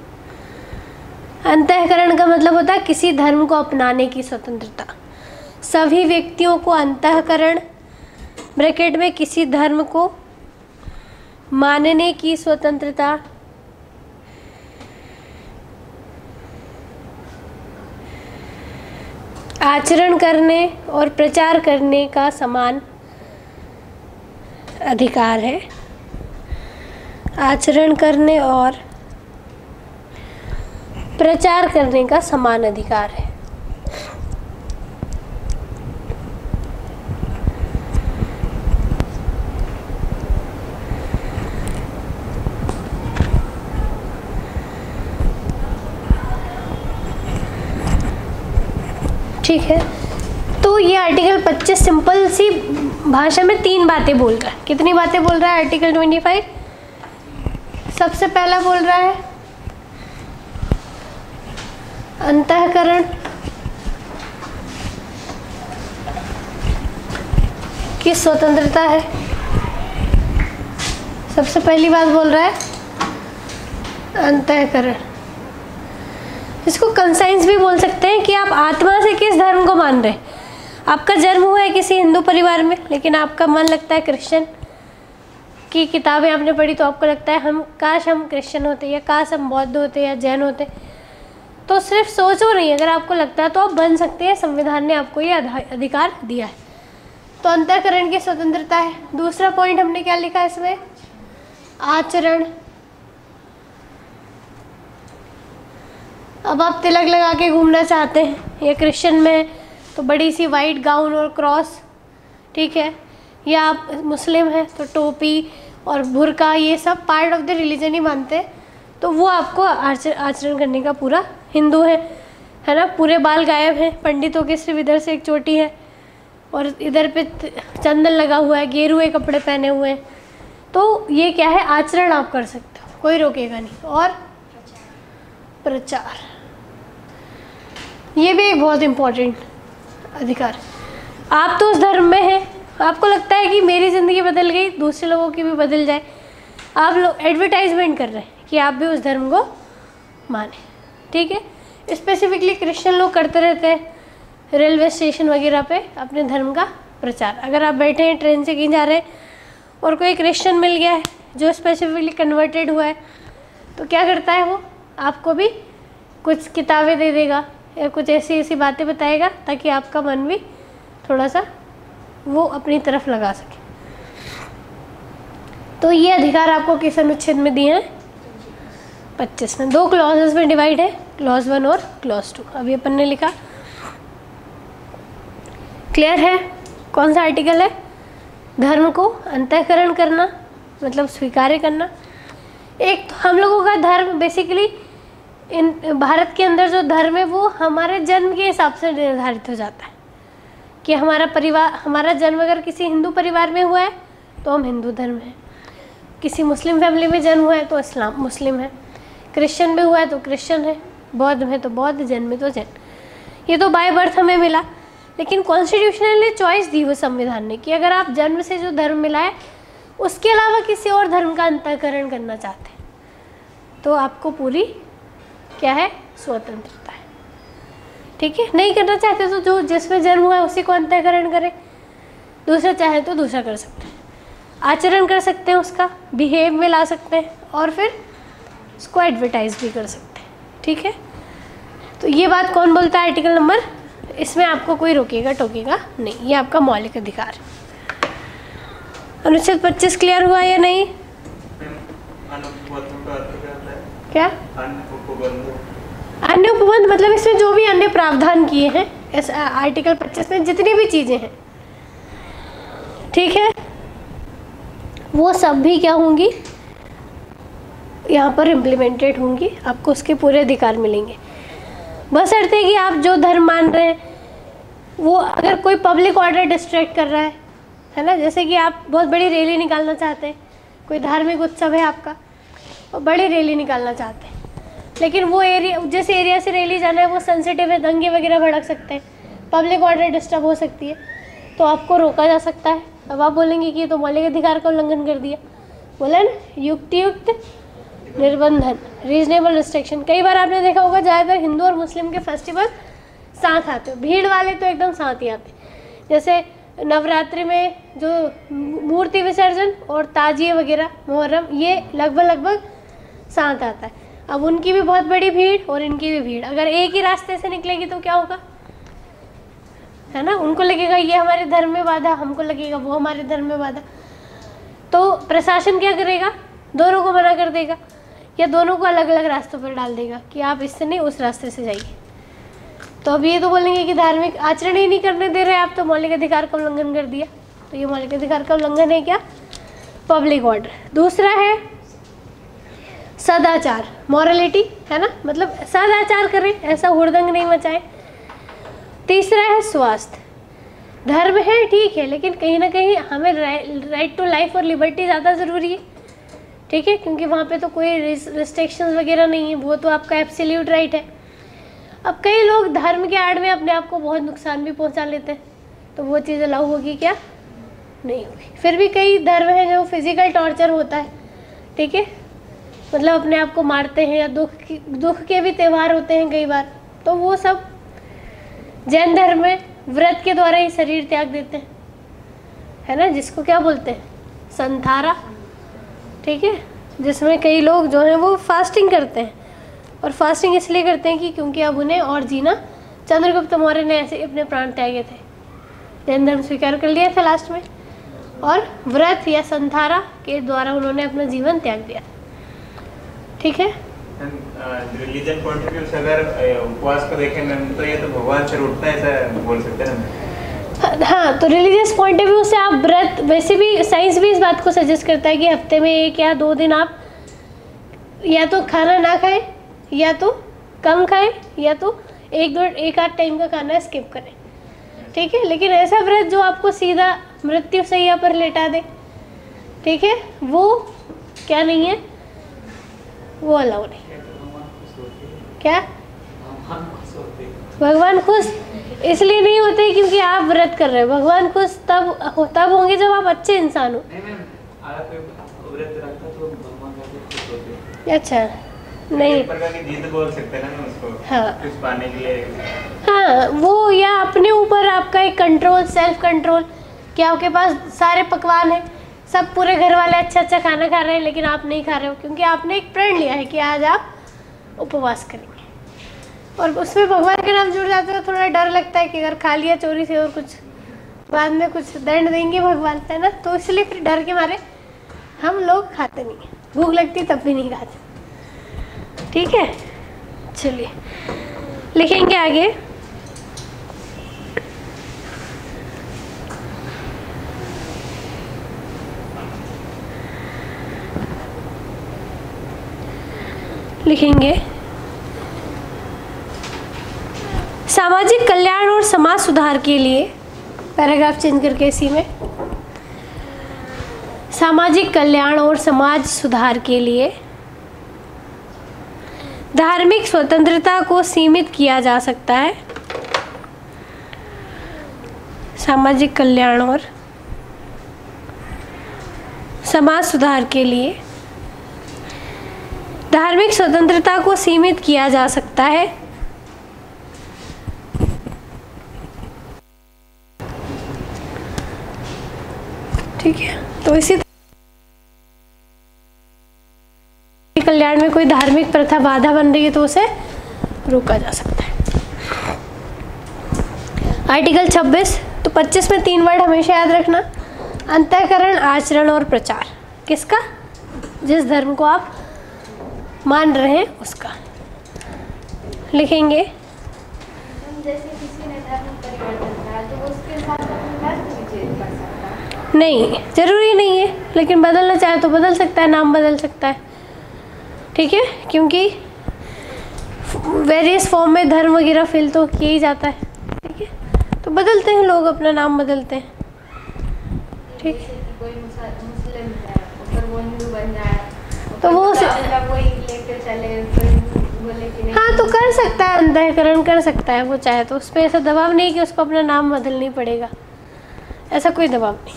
A: अंतःकरण का मतलब होता है किसी धर्म को अपनाने की स्वतंत्रता। सभी व्यक्तियों को अंतःकरण ब्रैकेट में किसी धर्म को मानने की स्वतंत्रता, आचरण करने और प्रचार करने का समान अधिकार है। आचरण करने और प्रचार करने का समान अधिकार है। ठीक है, तो ये आर्टिकल 25 सिंपल सी भाषा में 3 बातें बोल रहा है। कितनी बातें बोल रहा है आर्टिकल 25? सबसे पहला बोल रहा है अंतःकरण की स्वतंत्रता है। सबसे पहली बात बोल रहा है अंतःकरण, इसको कंसाइंस भी बोल सकते हैं कि आप आत्मा से किस धर्म को मान रहे हैं। आपका जन्म हुआ है किसी हिंदू परिवार में, लेकिन आपका मन लगता है क्रिश्चियन की किताबें आपने पढ़ी तो आपको लगता है काश हम क्रिश्चियन होते या काश हम बौद्ध होते या जैन होते। तो सिर्फ सोचो नहीं, अगर आपको लगता है तो आप बन सकते हैं। संविधान ने आपको ये अधिकार दिया है। तो अंतःकरण की स्वतंत्रता है। दूसरा पॉइंट हमने क्या लिखा है इसमें? आचरण। अब आप तिलक लगा के घूमना चाहते हैं या क्रिश्चियन में तो बड़ी सी वाइट गाउन और क्रॉस, ठीक है, या आप मुस्लिम हैं तो टोपी और बुर्का, ये सब पार्ट ऑफ द रिलीजन ही मानते हैं, तो वो आपको आचरण करने का पूरा हिंदू है ना। पूरे बाल गायब हैं, पंडितों के सिर्फ इधर से एक चोटी है और इधर पे चंदन लगा हुआ है, गेरुए कपड़े पहने हुए हैं, तो ये क्या है, आचरण आप कर सकते हो, कोई रोकेगा नहीं। और प्रचार, ये भी एक बहुत इम्पोर्टेंट अधिकार। आप तो उस धर्म में हैं, आपको लगता है कि मेरी ज़िंदगी बदल गई, दूसरे लोगों की भी बदल जाए। आप लोग एडवर्टाइजमेंट कर रहे हैं कि आप भी उस धर्म को माने, ठीक है। स्पेसिफिकली क्रिश्चियन लोग करते रहते हैं रेलवे स्टेशन वगैरह पे अपने धर्म का प्रचार। अगर आप बैठे हैं ट्रेन से कहीं जा रहे हैं और कोई क्रिश्चियन मिल गया है जो स्पेसिफिकली कन्वर्टेड हुआ है, तो क्या करता है वो, आपको भी कुछ किताबें दे देगा या कुछ ऐसी ऐसी बातें बताएगा ताकि आपका मन भी थोड़ा सा वो अपनी तरफ लगा सके। तो ये अधिकार आपको किस अनुच्छेद में दिए हैं? 25 में। 2 क्लॉजेस में डिवाइड है, क्लॉज 1 और क्लॉज 2। अभी अपन ने लिखा, क्लियर है? कौन सा आर्टिकल है? धर्म को अंतःकरण करना मतलब स्वीकार्य करना। एक तो हम लोगों का धर्म बेसिकली इन भारत के अंदर जो धर्म है वो हमारे जन्म के हिसाब से निर्धारित हो जाता है कि हमारा जन्म अगर किसी हिंदू परिवार में हुआ है तो हम हिंदू धर्म हैं। किसी मुस्लिम फैमिली में जन्म हुआ है तो इस्लाम मुस्लिम है, क्रिश्चियन में हुआ है तो क्रिश्चियन है, बौद्ध में तो बौद्ध, जैन में तो जैन। ये तो बाय बर्थ हमें मिला, लेकिन कॉन्स्टिट्यूशनल ने चॉइस दी हुई संविधान ने कि अगर आप जन्म से जो धर्म मिला है उसके अलावा किसी और धर्म का अंतःकरण करना चाहते हैं तो आपको पूरी क्या है, स्वतंत्रता है। ठीक है, नहीं करना चाहते तो जो जिसमें जन्म हुआ है उसी को अंतःकरण करें, दूसरा चाहे तो दूसरा कर सकते हैं, आचरण कर सकते हैं, उसका बिहेव में ला सकते हैं और फिर उसको एडवर्टाइज भी कर सकते हैं। ठीक है, तो ये बात कौन बोलता है आर्टिकल नंबर, इसमें आपको कोई रोकेगा टोकेगा नहीं, ये आपका मौलिक अधिकार। अनुच्छेद 25 क्लियर हुआ या नहीं? क्या अन्य उपबंध मतलब इसमें जो भी अन्य प्रावधान किए हैं इस आर्टिकल 25 में जितनी भी चीज़ें हैं, ठीक है, वो सब भी क्या होंगी, यहाँ पर इम्प्लीमेंटेड होंगी, आपको उसके पूरे अधिकार मिलेंगे। बशर्ते है कि आप जो धर्म मान रहे हैं वो अगर कोई पब्लिक ऑर्डर डिस्ट्रैक्ट कर रहा है ना, जैसे कि आप बहुत बड़ी रैली निकालना चाहते हैं, कोई धार्मिक उत्सव है आपका और बड़ी रैली निकालना चाहते हैं, लेकिन वो एरिया, जिस एरिया से रैली जाना है वो सेंसिटिव है, दंगे वगैरह भड़क सकते हैं, पब्लिक ऑर्डर डिस्टर्ब हो सकती है, तो आपको रोका जा सकता है। अब आप बोलेंगे कि ये तो मौलिक अधिकार का उल्लंघन कर दिया, बोला ना, युक्तियुक्त निर्बंधन, रीजनेबल रिस्ट्रिक्शन। कई बार आपने देखा होगा ज़्यादातर हिंदू और मुस्लिम के फेस्टिवल साथ आते, भीड़ वाले तो एकदम साथ ही आते, जैसे नवरात्रि में जो मूर्ति विसर्जन और ताजिए वगैरह, मुहर्रम, ये लगभग साथ आता है। अब उनकी भी बहुत बड़ी भीड़ और इनकी भी भीड़ अगर एक ही रास्ते से निकलेगी तो क्या होगा, है ना, उनको लगेगा ये हमारे धर्म में बाधा, हमको लगेगा वो हमारे धर्म में बाधा, तो प्रशासन क्या करेगा, दोनों को मना कर देगा या दोनों को अलग अलग रास्तों पर डाल देगा कि आप इससे नहीं उस रास्ते से जाइए। तो अब ये तो बोलेंगे कि धार्मिक आचरण ही नहीं करने दे रहे आप, तो मौलिक अधिकार का उल्लंघन कर दिया, तो ये मौलिक अधिकार का उल्लंघन है क्या, पब्लिक ऑर्डर। दूसरा है सदाचार, मॉरलिटी, है ना, मतलब सदाचार करें, ऐसा हुड़दंग नहीं मचाएं। तीसरा है स्वास्थ्य, धर्म है ठीक है, लेकिन कहीं ना कहीं हमें राइट टू लाइफ और लिबर्टी ज़्यादा ज़रूरी है। ठीक है, क्योंकि वहाँ पे तो कोई रिस्ट्रिक्शंस वगैरह नहीं है, वो तो आपका एब्सोल्यूट राइट है। अब कई लोग धर्म के आड़ में अपने आप को बहुत नुकसान भी पहुँचा लेते हैं, तो वो चीज़ अलाउ होगी क्या, नहीं होगी। फिर भी कई धर्म हैं जो फिजिकल टॉर्चर होता है, ठीक है, मतलब अपने आप को मारते हैं, या दुख के भी त्यौहार होते हैं कई बार, तो वो सब, जैन धर्म में व्रत के द्वारा ही शरीर त्याग देते हैं, है ना, जिसको क्या बोलते हैं, संथारा। ठीक है, जिसमें कई लोग जो हैं वो फास्टिंग करते हैं, और फास्टिंग इसलिए करते हैं कि क्योंकि अब उन्हें और जीना, चंद्रगुप्त मौर्य ने ऐसे अपने प्राण त्यागे थे, जैन धर्म स्वीकार कर लिया था लास्ट में, और व्रत या संथारा के द्वारा उन्होंने अपना जीवन त्याग दिया। ठीक है,
C: रिलीजन पॉइंट ऑफ व्यू से अगर उपवास को देखें मैम, तो ये तो भगवान से रूठना है, ऐसा बोल सकते हैं ना।
A: हाँ, तो रिलीजियस पॉइंट ऑफ व्यू से आप व्रत, वैसे भी साइंस भी इस बात को सजेस्ट करता है कि हफ्ते में 1 या 2 दिन आप या तो खाना ना खाएं, या तो कम खाएं, या तो 1-8 टाइम का खाना स्किप करें। ठीक है, लेकिन ऐसा व्रत जो आपको सीधा मृत्यु सैया पर लेटा दे, ठीक है, वो क्या नहीं है, वो अलाउ नहीं। क्या भगवान खुश इसलिए नहीं होते क्योंकि आप व्रत कर रहे हो, भगवान खुश तब होंगे जब आप अच्छे इंसान हो। अच्छा, नहीं,
C: जिद बोल सकते हैं ना उसको,
A: हाँ,
C: कुछ पाने के लिए,
A: हाँ, वो या अपने ऊपर आपका एक कंट्रोल, सेल्फ कंट्रोल, कि आपके पास सारे पकवान है, सब पूरे घर वाले अच्छा खाना खा रहे हैं, लेकिन आप नहीं खा रहे हो क्योंकि आपने एक प्रण लिया है कि आज आप उपवास करेंगे, और उसमें भगवान के नाम जुड़ जाते हो, थोड़ा डर लगता है कि अगर खा लिया चोरी से और कुछ बाद में कुछ दंड देंगे भगवान, है ना, तो इसलिए फिर डर के मारे हम लोग खाते नहीं हैं, भूख लगती तब भी नहीं खाते। ठीक है, चलिए लिखेंगे आगे। लिखेंगे सामाजिक कल्याण और समाज सुधार के लिए, पैराग्राफ चेंज करके इसी में, सामाजिक कल्याण और समाज सुधार के लिए धार्मिक स्वतंत्रता को सीमित किया जा सकता है। सामाजिक कल्याण और समाज सुधार के लिए धार्मिक स्वतंत्रता को सीमित किया जा सकता है। ठीक है, तो इसी कल्याण में कोई धार्मिक प्रथा बाधा बन रही है तो उसे रोका जा सकता है। आर्टिकल 26, तो 25 में 3 वर्ड हमेशा याद रखना, अंतःकरण, आचरण और प्रचार। किसका? जिस धर्म को आप मान रहे हैं उसका लिखेंगे।
D: जैसे किसी ने धर्म परिवर्तन करा तो उसके साथ धर्म भी चेंज कर सकता है?
A: नहीं, जरूरी नहीं है, लेकिन बदलना चाहे तो बदल सकता है, नाम बदल सकता है। ठीक है, क्योंकि वेरियस फॉर्म में धर्म वगैरह फिल तो किया ही जाता है। ठीक है, तो बदलते हैं लोग, अपना नाम बदलते हैं। ठीक,
D: जैसे कि कोई मुस्लिम है पर वो हिंदू बन जाए
A: तो वो
D: वही लेके चले, कोई बोले कि नहीं।
A: हाँ, तो कर सकता है, अंतःकरण कर सकता है वो चाहे तो। उस पर ऐसा दबाव नहीं कि उसको अपना नाम बदलना ही पड़ेगा, ऐसा कोई दबाव नहीं।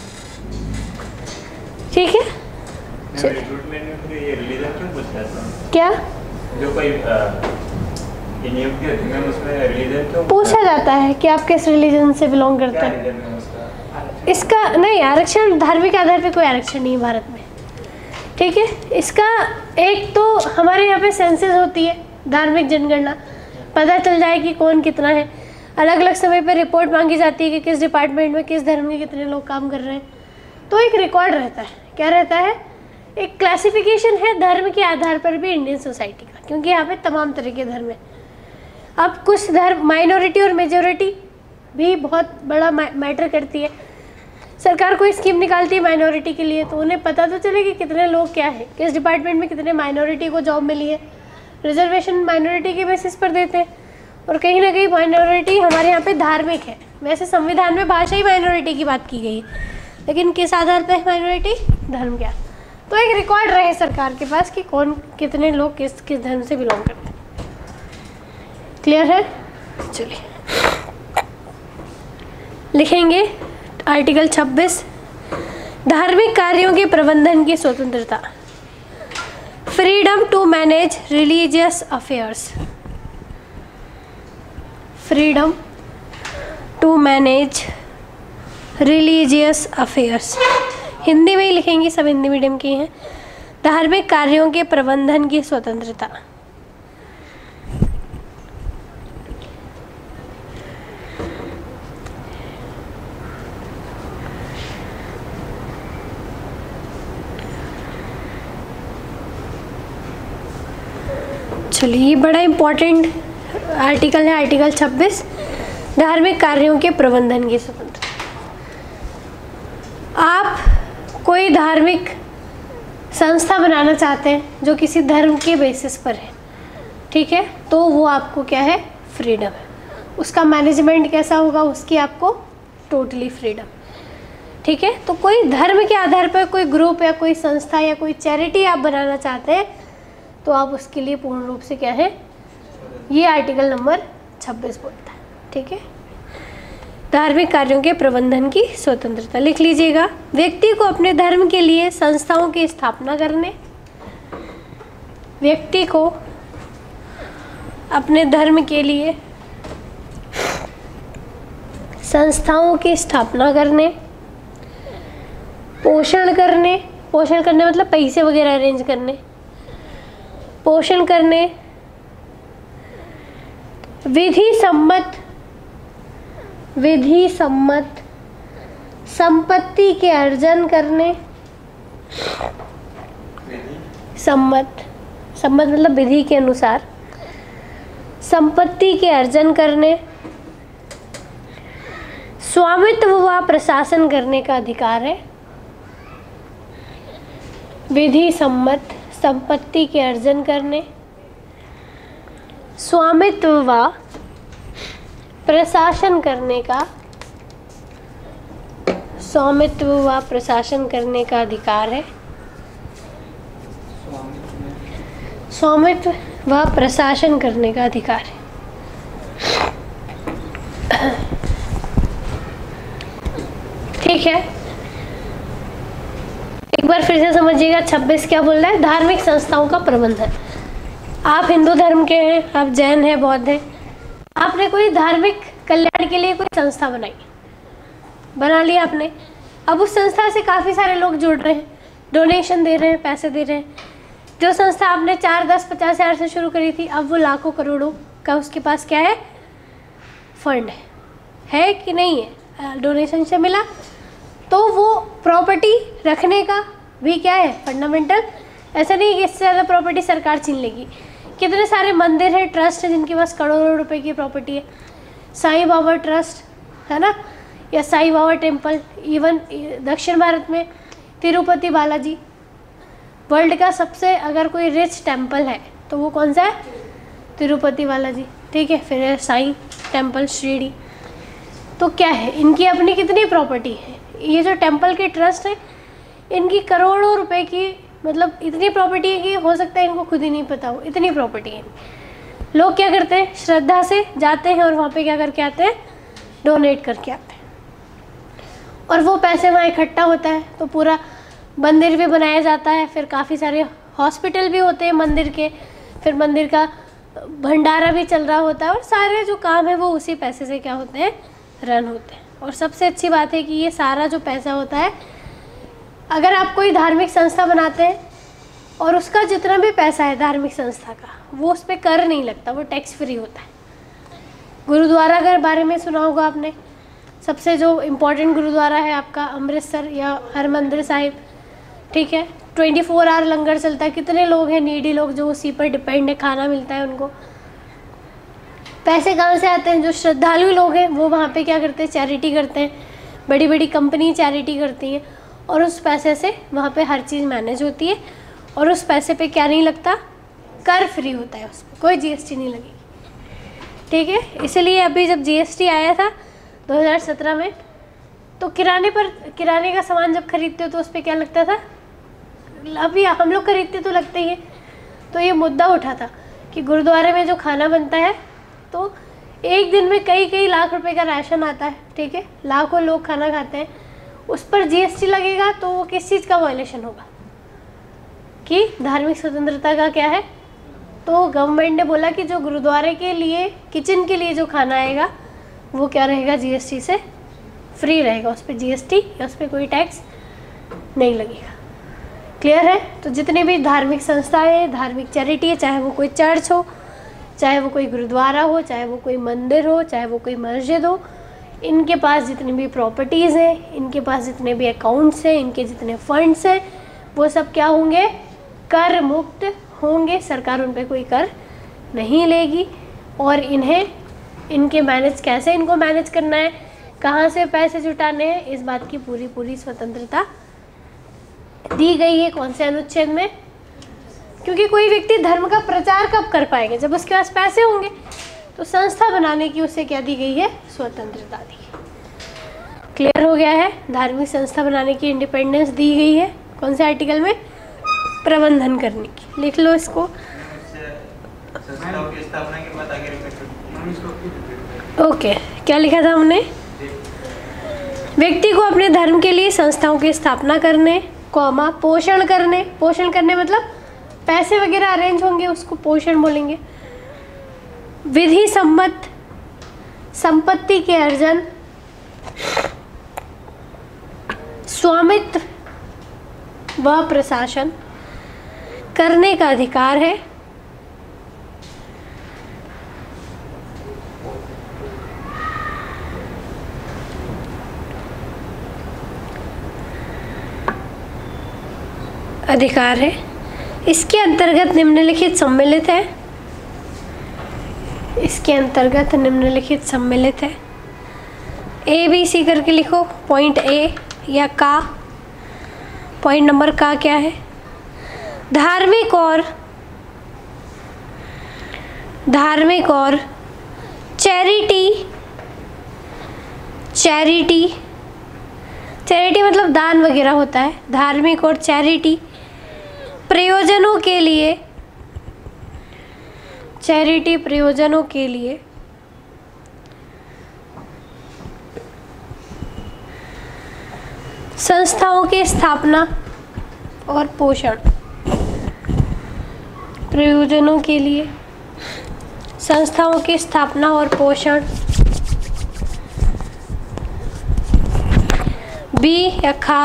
A: ठीक है,
C: रिक्रूटमेंट में फिर ये रिलीजन क्यों पूछता है?
A: क्या
C: जो कोई नियुक्ति होती है उसमें रिलीजन क्यों
A: पूछा जाता है कि आप किस रिलीजन से बिलोंग करते
C: क्या
A: हैं?
C: रीजन है उसका?
A: इसका नहीं, आरक्षण धार्मिक आधार पे कोई आरक्षण नहीं है भारत में। ठीक है, इसका एक तो हमारे यहाँ पे सेंसस होती है, धार्मिक जनगणना, पता चल जाए कि कौन कितना है। अलग अलग समय पर रिपोर्ट मांगी जाती है कि किस डिपार्टमेंट में किस धर्म के कितने लोग काम कर रहे हैं, तो एक रिकॉर्ड रहता है। क्या रहता है? एक क्लासिफिकेशन है धर्म के आधार पर भी इंडियन सोसाइटी का, क्योंकि यहाँ पे तमाम तरह के धर्म है। अब कुछ धर्म, माइनॉरिटी और मेजॉरिटी भी बहुत बड़ा मैटर करती है। सरकार कोई स्कीम निकालती है माइनॉरिटी के लिए, तो उन्हें पता तो चले कि कितने लोग क्या है, किस डिपार्टमेंट में कितने माइनॉरिटी को जॉब मिली है। रिजर्वेशन माइनॉरिटी के बेसिस पर देते हैं, और कहीं ना कहीं माइनॉरिटी हमारे यहाँ पे धार्मिक है। वैसे संविधान में भाषाई माइनॉरिटी की बात की गई है, लेकिन किस आधार पर है माइनॉरिटी? धर्म के। तो एक रिकॉर्ड रहे सरकार के पास कि कौन कितने लोग किस किस धर्म से बिलोंग करते हैं। क्लियर है? चलिए लिखेंगे आर्टिकल 26, धार्मिक कार्यों के प्रबंधन की स्वतंत्रता, freedom to manage religious affairs, freedom to manage religious affairs. Hindi में ही लिखेंगे, सब हिंदी मीडियम की हैं। धार्मिक कार्यों के प्रबंधन की स्वतंत्रता, चलिए, ये बड़ा इम्पोर्टेंट आर्टिकल है, आर्टिकल 26, धार्मिक कार्यों के प्रबंधन की स्वतंत्रता। आप कोई धार्मिक संस्था बनाना चाहते हैं जो किसी धर्म के बेसिस पर है, ठीक है, तो वो आपको क्या है? फ्रीडम है। उसका मैनेजमेंट कैसा होगा, उसकी आपको टोटली फ्रीडम। ठीक है, तो कोई धर्म के आधार पर कोई ग्रुप या कोई संस्था या कोई चैरिटी आप बनाना चाहते हैं तो आप उसके लिए पूर्ण रूप से क्या है, ये आर्टिकल नंबर 26 बोलता है। ठीक है, धार्मिक कार्यों के प्रबंधन की स्वतंत्रता लिख लीजिएगा। व्यक्ति को अपने धर्म के लिए संस्थाओं की स्थापना करने, व्यक्ति को अपने धर्म के लिए संस्थाओं की स्थापना करने, पोषण करने, पोषण करने मतलब पैसे वगैरह अरेंज करने, पोषण करने, विधि सम्मत संपत्ति के अर्जन करने, सम्मत मतलब विधि के अनुसार संपत्ति के अर्जन करने, स्वामित्व व प्रशासन करने का अधिकार है। विधि सम्मत संपत्ति के अर्जन करने, स्वामित्व व प्रशासन करने का स्वामित्व व प्रशासन करने का अधिकार है। स्वामित्व व प्रशासन करने का अधिकार है। ठीक है, एक बार फिर से समझिएगा। 26 क्या बोल रहा है? धार्मिक संस्थाओं का प्रबंधन। आप हिंदू धर्म के हैं, आप जैन हैं, बौद्ध हैं, आपने कोई धार्मिक कल्याण के लिए कोई संस्था बनाई, बना लिया आपने। अब उस संस्था से काफ़ी सारे लोग जुड़ रहे हैं, डोनेशन दे रहे हैं, पैसे दे रहे हैं। जो संस्था आपने 4, 10, 50 हज़ार से शुरू करी थी, अब वो लाखों करोड़ों का उसके पास क्या है? फंड है कि नहीं है? डोनेशन से मिला। तो वो प्रॉपर्टी रखने का भी क्या है? फंडामेंटल। ऐसा नहीं कि इससे ज़्यादा प्रॉपर्टी सरकार छीन लेगी। कितने सारे मंदिर हैं, ट्रस्ट हैं, जिनके पास करोड़ों रुपए की प्रॉपर्टी है। साईं बाबा ट्रस्ट है ना, या साईं बाबा टेम्पल। इवन दक्षिण भारत में तिरुपति बालाजी वर्ल्ड का सबसे अगर कोई रिच टेम्पल है तो वो कौन सा है? तिरुपति बालाजी। ठीक है, फिर है साईं टेम्पल शिरडी। तो क्या है, इनकी अपनी कितनी प्रॉपर्टी है? ये जो टेम्पल के ट्रस्ट है, इनकी करोड़ों रुपए की, मतलब इतनी प्रॉपर्टी है कि हो सकता है इनको खुद ही नहीं पता हो, इतनी प्रॉपर्टी है। लोग क्या करते हैं? श्रद्धा से जाते हैं और वहाँ पे क्या करके आते हैं? डोनेट करके आते हैं। और वो पैसे वहाँ इकट्ठा होता है तो पूरा मंदिर भी बनाया जाता है, फिर काफ़ी सारे हॉस्पिटल भी होते हैं मंदिर के, फिर मंदिर का भंडारा भी चल रहा होता है, और सारे जो काम है वो उसी पैसे से क्या होते हैं? रन होते हैं। और सबसे अच्छी बात है कि ये सारा जो पैसा होता है, अगर आप कोई धार्मिक संस्था बनाते हैं और उसका जितना भी पैसा है धार्मिक संस्था का, वो उस पर कर नहीं लगता, वो टैक्स फ्री होता है। गुरुद्वारा के बारे में सुना होगा आपने। सबसे जो इम्पोर्टेंट गुरुद्वारा है आपका अमृतसर या हरमंदिर साहिब, ठीक है, 24 आवर लंगर चलता है। कितने लोग हैं नीडी लोग जो उसी पर डिपेंड है, खाना मिलता है उनको। पैसे कहाँ से आते हैं? जो श्रद्धालु लोग हैं वो वहाँ पे क्या करते हैं? चैरिटी करते हैं। बड़ी बड़ी कंपनी चैरिटी करती हैं और उस पैसे से वहाँ पे हर चीज़ मैनेज होती है, और उस पैसे पे क्या नहीं लगता? कर फ्री होता है, उस पर कोई जीएसटी नहीं लगेगी। ठीक है, इसलिए अभी जब जीएसटी आया था 2017 में, तो किराने का सामान जब खरीदते हो तो उस पर क्या लगता था? अभी हम लोग खरीदते तो लगते ही है। तो ये मुद्दा उठा था कि गुरुद्वारे में जो खाना बनता है, तो एक दिन में कई लाख रुपए का राशन आता है। ठीक है, लाखों लोग खाना खाते हैं, उस पर जीएसटी लगेगा तो वो किस चीज़ का वायलेशन होगा? कि धार्मिक स्वतंत्रता का क्या है? तो गवर्नमेंट ने बोला कि जो गुरुद्वारे के लिए किचन के लिए जो खाना आएगा वो क्या रहेगा? जीएसटी से फ्री रहेगा, उस पर जीएसटी या उस पर कोई टैक्स नहीं लगेगा। क्लियर है? तो जितने भी धार्मिक संस्थाएं, धार्मिक चैरिटी है, चाहे वो कोई चर्च हो, चाहे वो कोई गुरुद्वारा हो, चाहे वो कोई मंदिर हो, चाहे वो कोई मस्जिद हो, इनके पास जितनी भी प्रॉपर्टीज़ हैं, इनके पास जितने भी अकाउंट्स हैं, इनके जितने फंड्स हैं, वो सब क्या होंगे? कर मुक्त होंगे। सरकार उन पर कोई कर नहीं लेगी। और इनके मैनेज कैसे इनको मैनेज करना है, कहाँ से पैसे जुटाने हैं, इस बात की पूरी स्वतंत्रता दी गई है। कौन से अनुच्छेद में? क्योंकि कोई व्यक्ति धर्म का प्रचार कब कर पाएगा? जब उसके पास पैसे होंगे। तो संस्था बनाने की उसे क्या दी गई है? स्वतंत्रता दी है। क्लियर हो गया है? धार्मिक संस्था बनाने की इंडिपेंडेंस दी गई है। कौन से आर्टिकल में? प्रबंधन करने की। लिख लो इसको।
C: संस्थाओं की स्थापना के बाद आगे
A: ओके, क्या लिखा था हमने? व्यक्ति को अपने धर्म के लिए संस्थाओं की स्थापना करने, कॉमा, पोषण करने मतलब पैसे वगैरह अरेंज होंगे, उसको पोषण बोलेंगे। विधि सम्मत संपत्ति के अर्जन, स्वामित्व व प्रशासन करने का अधिकार है। इसके अंतर्गत निम्नलिखित सम्मिलित है। ए बी सी करके लिखो। पॉइंट ए या का, पॉइंट नंबर का क्या है? धार्मिक और चैरिटी चैरिटी मतलब दान वगैरह होता है, धार्मिक और चैरिटी प्रयोजनों के लिए, चैरिटी प्रयोजनों के लिए संस्थाओं की स्थापना और पोषण, प्रयोजनों के लिए संस्थाओं की स्थापना और पोषण। बी या खा,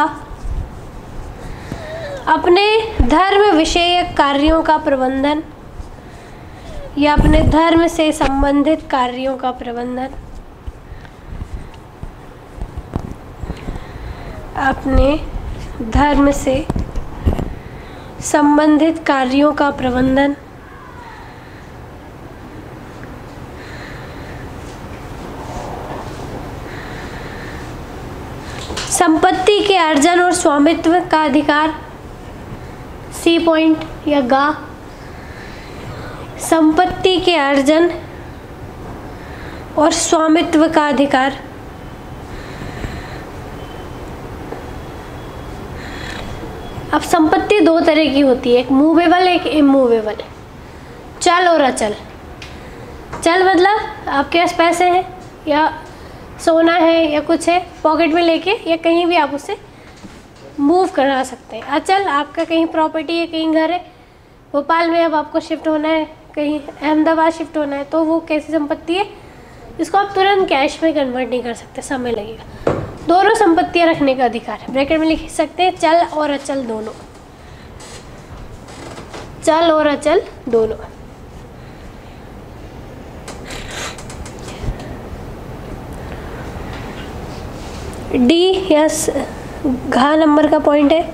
A: अपने धर्म विषयक कार्यों का प्रबंधन या अपने धर्म से संबंधित कार्यों का प्रबंधन, अपने धर्म से संबंधित कार्यों का प्रबंधन। संपत्ति के अर्जन और स्वामित्व का अधिकार, सी पॉइंट या गा, संपत्ति के अर्जन और स्वामित्व का अधिकार। अब संपत्ति दो तरह की होती है, एक मूवेबल एक इमूवेबल, चल और अचल। चल मतलब आपके पास पैसे हैं या सोना है या कुछ है पॉकेट में लेके, या कहीं भी आप उसे मूव करा सकते हैं। अचल आपका कहीं प्रॉपर्टी है, कहीं घर है, भोपाल में अब आपको शिफ्ट होना है, कहीं अहमदाबाद शिफ्ट होना है, तो वो कैसी संपत्ति है, इसको आप तुरंत कैश में कन्वर्ट नहीं कर सकते, समय लगेगा। दोनों संपत्तियां रखने का अधिकार है, ब्रैकेट में लिख सकते हैं चल और अचल दोनों, चल और अचल दोनों। डी या घा नंबर का पॉइंट है,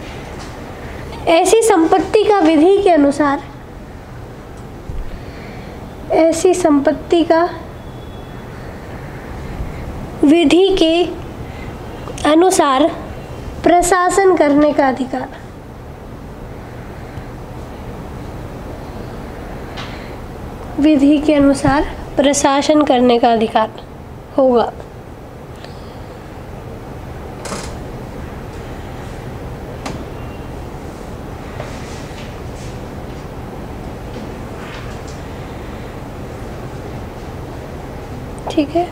A: ऐसी संपत्ति का विधि के अनुसार, ऐसी संपत्ति का विधि के अनुसार प्रशासन करने का अधिकार, विधि के अनुसार प्रशासन करने का अधिकार होगा। ठीक है,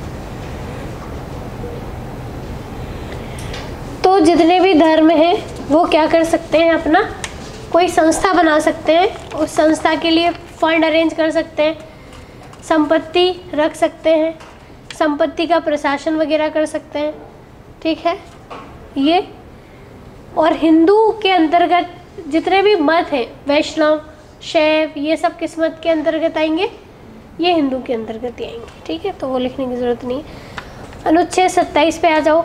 A: तो जितने भी धर्म हैं वो क्या कर सकते हैं, अपना कोई संस्था बना सकते हैं, उस संस्था के लिए फंड अरेंज कर सकते हैं, संपत्ति रख सकते हैं, संपत्ति का प्रशासन वगैरह कर सकते हैं। ठीक है, ये और हिंदू के अंतर्गत जितने भी मत हैं, वैष्णव, शैव, ये सब किस मत के अंतर्गत आएंगे, ये हिंदू के अंतर्गत ही आएंगे। ठीक है, तो वो लिखने की ज़रूरत नहीं है। अनुच्छेद 27 पे आ जाओ,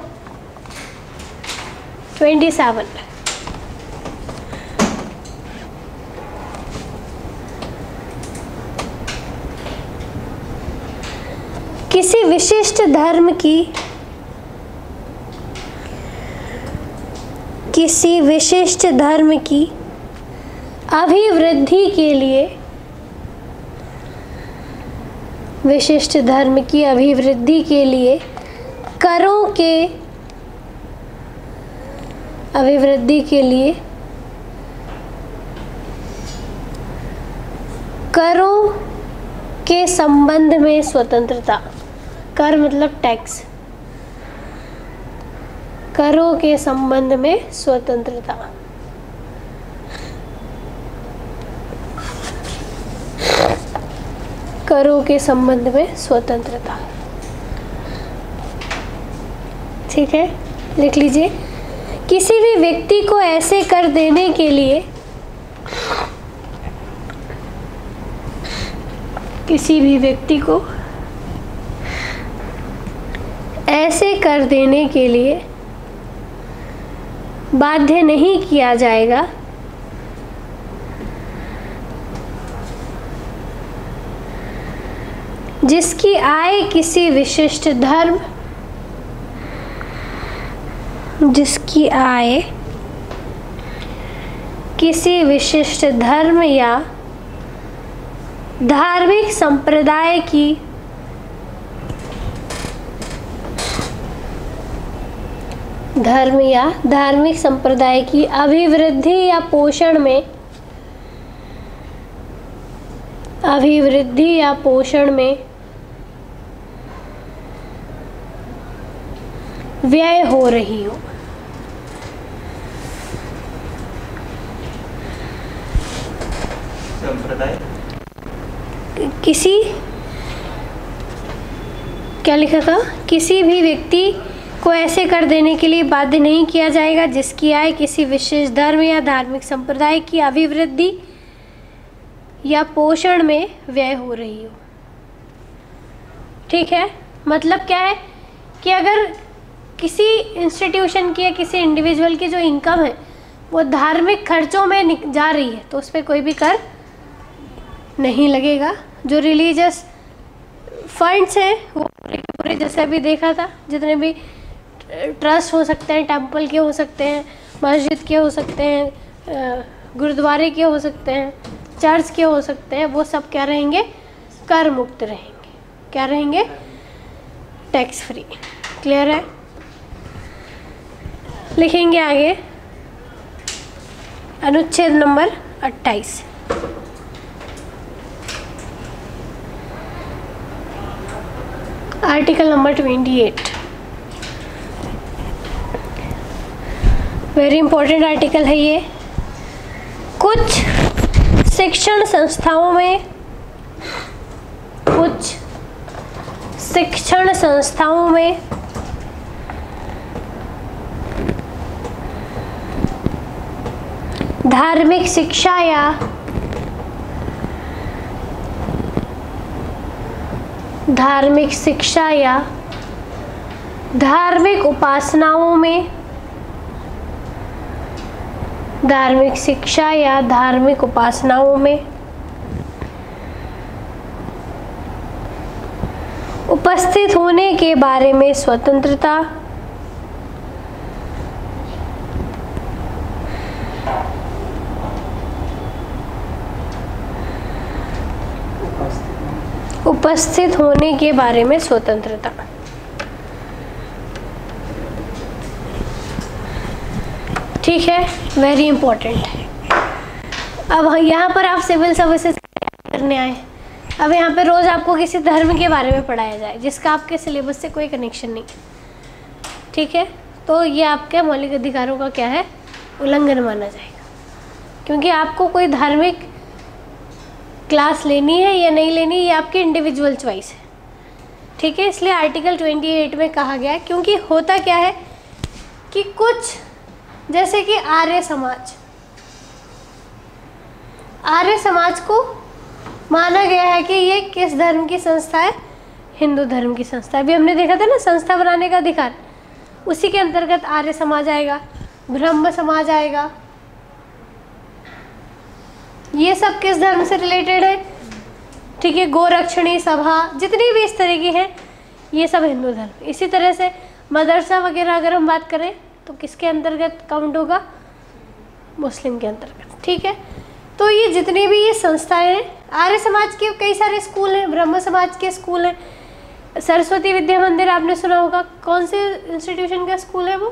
A: 27। किसी विशिष्ट धर्म की, किसी विशिष्ट धर्म की अभिवृद्धि के लिए, विशिष्ट धर्म की अभिवृद्धि के लिए करों के, अभिवृद्धि के लिए करों के संबंध में स्वतंत्रता, कर मतलब टैक्स, करों के संबंध में स्वतंत्रता। करों के संबंध में स्वतंत्रता। ठीक है, लिख लीजिए, किसी भी व्यक्ति को ऐसे कर देने के लिए, किसी भी व्यक्ति को ऐसे कर देने के लिए बाध्य नहीं किया जाएगा जिसकी आय किसी विशिष्ट धर्म, जिसकी आय किसी विशिष्ट धर्म या धार्मिक संप्रदाय की धर्म या धार्मिक संप्रदाय की अभिवृद्धि या पोषण में व्यय हो रही हो।
C: संप्रदाय
A: क्या लिखा था? किसी भी व्यक्ति को ऐसे कर देने के लिए बाध्य नहीं किया जाएगा जिसकी आय किसी विशेष धर्म या धार्मिक संप्रदाय की अभिवृद्धि या पोषण में व्यय हो रही हो। ठीक है, मतलब क्या है कि अगर किसी इंस्टीट्यूशन की या किसी इंडिविजुअल की जो इनकम है वो धार्मिक खर्चों में जा रही है तो उस पर कोई भी कर नहीं लगेगा। जो रिलीजियस फंड्स हैं वो पूरे जैसे अभी देखा था, जितने भी ट्रस्ट हो सकते हैं, टेंपल के हो सकते हैं, मस्जिद के हो सकते हैं, गुरुद्वारे के हो सकते हैं, चर्च के हो सकते हैं, वो सब क्या रहेंगे? कर मुक्त रहेंगे। क्या रहेंगे? Tax free. क्लियर है? लिखेंगे आगे अनुच्छेद number 28। Article number 28। Very important article है ये। कुछ शिक्षण संस्थाओं में धार्मिक शिक्षा या धार्मिक उपासनाओं में उपस्थित होने के बारे में स्वतंत्रता ठीक है, वेरी इंपॉर्टेंट है। अब यहाँ पर आप सिविल सर्विसेज करने आए, अब यहाँ पे रोज़ आपको किसी धर्म के बारे में पढ़ाया जाए जिसका आपके सिलेबस से कोई कनेक्शन नहीं। ठीक है, तो ये आपके मौलिक अधिकारों का क्या है? उल्लंघन माना जाएगा, क्योंकि आपको कोई धार्मिक क्लास लेनी है या नहीं लेनी ये आपकी इंडिविजुअल चॉइस है। ठीक है, इसलिए आर्टिकल 28 में कहा गया है, क्योंकि होता क्या है कि कुछ जैसे कि आर्य समाज को माना गया है कि ये किस धर्म की संस्था है? हिंदू धर्म की संस्था। अभी हमने देखा था ना संस्था बनाने का अधिकार, उसी के अंतर्गत आर्य समाज आएगा, ब्रह्म समाज आएगा। ये सब किस धर्म से रिलेटेड है? ठीक है, गोरक्षणी सभा जितनी भी इस तरह की हैं ये सब हिंदू धर्म। इसी तरह से मदरसा वगैरह अगर हम बात करें तो किसके अंतर्गत काउंट होगा? मुस्लिम के अंतर्गत। ठीक है, तो ये जितनी भी ये संस्थाएं हैं, आर्य समाज के कई सारे स्कूल हैं, ब्रह्म समाज के स्कूल हैं, सरस्वती विद्या मंदिर आपने सुना होगा। कौन से इंस्टीट्यूशन का स्कूल है वो?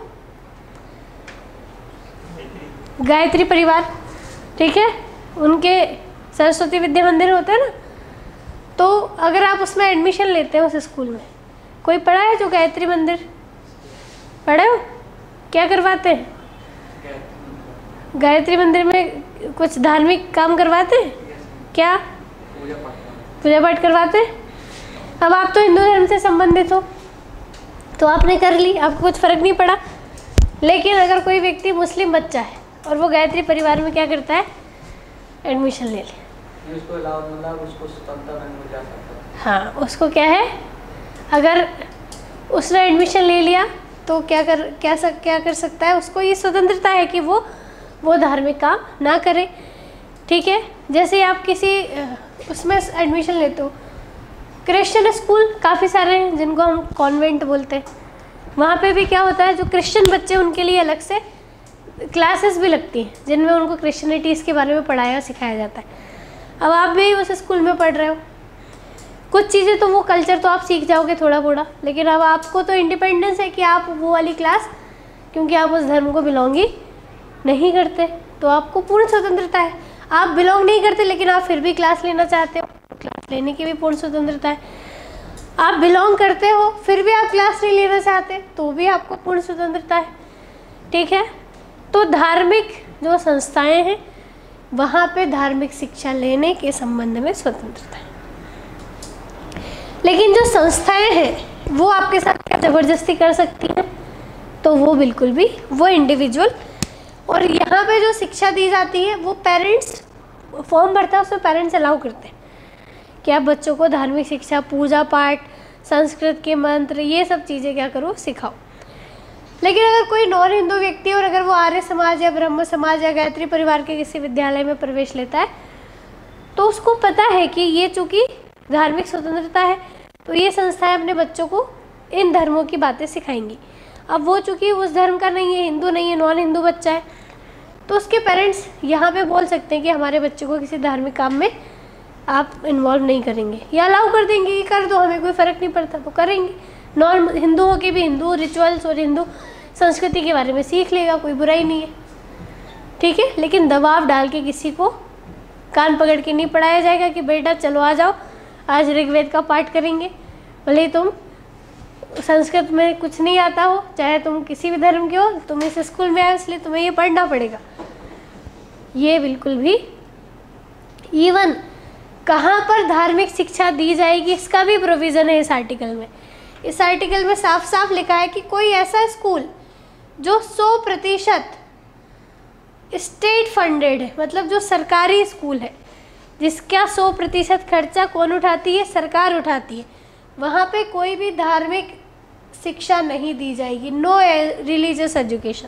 A: गायत्री परिवार। ठीक है, उनके सरस्वती विद्या मंदिर होता है ना, तो अगर आप उसमें एडमिशन लेते हैं उस स्कूल में, कोई पढ़ा है जो गायत्री मंदिर पढ़े हो? क्या करवाते हैं? गायत्री मंदिर में कुछ धार्मिक काम करवाते हैं क्या? पूजा पाठ करवाते हैं। अब आप तो हिंदू धर्म से संबंधित हो तो आपने कर ली, आपको कुछ फ़र्क नहीं पड़ा। लेकिन अगर कोई व्यक्ति मुस्लिम बच्चा है और वो गायत्री परिवार में क्या करता है? एडमिशन ले ले,
B: उसको स्वतंत्रता मिल जा सकता है।
A: हाँ, उसको क्या है, अगर उसने एडमिशन ले लिया तो क्या कर सकता है? उसको ये स्वतंत्रता है कि वो धार्मिक काम ना करे। ठीक है, जैसे आप किसी उसमें एडमिशन लेते हो, क्रिश्चियन स्कूल काफ़ी सारे हैं जिनको हम कॉन्वेंट बोलते हैं, वहाँ पे भी क्या होता है, जो क्रिश्चियन बच्चे उनके लिए अलग से क्लासेस भी लगती हैं जिनमें उनको क्रिश्चियनिटीज़ के बारे में पढ़ाया सिखाया जाता है। अब आप भी उस स्कूल में पढ़ रहे हो, कुछ चीज़ें तो वो कल्चर तो आप सीख जाओगे थोड़ा थोड़ा, लेकिन अब आपको तो इंडिपेंडेंस है कि आप वो वाली क्लास क्योंकि आप उस धर्म को बिलोंग ही नहीं करते। तो आपको पूर्ण स्वतंत्रता है। आप बिलोंग नहीं करते लेकिन आप फिर भी क्लास लेना चाहते हो, क्लास लेने की भी पूर्ण स्वतंत्रता है। आप बिलोंग करते हो फिर भी आप क्लास नहीं लेना चाहते तो भी आपको पूर्ण स्वतंत्रता है। ठीक है, तो धार्मिक जो संस्थाएं हैं वहाँ पे धार्मिक शिक्षा लेने के संबंध में स्वतंत्रता है। लेकिन जो संस्थाएं हैं वो आपके साथ क्या ज़बरदस्ती कर सकती हैं? तो वो बिल्कुल भी, वो इंडिविजुअल। और यहाँ पे जो शिक्षा दी जाती है वो पेरेंट्स, फॉर्म भरता है उसमें पेरेंट्स अलाउ करते हैं कि आप बच्चों को धार्मिक शिक्षा, पूजा पाठ, संस्कृत के मंत्र, ये सब चीज़ें क्या करो, सिखाओ। लेकिन अगर कोई नॉन हिंदू व्यक्ति और अगर वो आर्य समाज या ब्रह्म समाज या गायत्री परिवार के किसी विद्यालय में प्रवेश लेता है तो उसको पता है कि ये चूँकि धार्मिक स्वतंत्रता है तो ये संस्थाएं अपने बच्चों को इन धर्मों की बातें सिखाएंगी। अब वो चूँकि उस धर्म का नहीं है, हिंदू नहीं है, नॉन हिंदू बच्चा है, तो उसके पेरेंट्स यहाँ पे बोल सकते हैं कि हमारे बच्चे को किसी धार्मिक काम में आप इन्वॉल्व नहीं करेंगे, या अलाउ कर देंगे कि कर दो, हमें कोई फ़र्क नहीं पड़ता, वो करेंगे। नॉन हिंदू हो के भी हिंदू रिचुअल्स और हिंदू संस्कृति के बारे में सीख लेगा, कोई बुराई नहीं है। ठीक है, लेकिन दबाव डाल के किसी को कान पकड़ के नहीं पढ़ाया जाएगा कि बेटा चलो आ जाओ, आज ऋग्वेद का पाठ करेंगे, भले ही तुम संस्कृत में कुछ नहीं आता हो, चाहे तुम किसी भी धर्म के हो, तुम इस स्कूल में आए इसलिए तुम्हें ये पढ़ना पड़ेगा। ये बिल्कुल भी, इवन कहाँ पर धार्मिक शिक्षा दी जाएगी इसका भी प्रोविज़न है इस आर्टिकल में। इस आर्टिकल में साफ साफ लिखा है कि कोई ऐसा स्कूल जो 100% स्टेट फंडेड है, मतलब जो सरकारी स्कूल है जिसका 100% खर्चा कौन उठाती है, सरकार उठाती है, वहाँ पे कोई भी धार्मिक शिक्षा नहीं दी जाएगी, नो रिलीजियस एजुकेशन।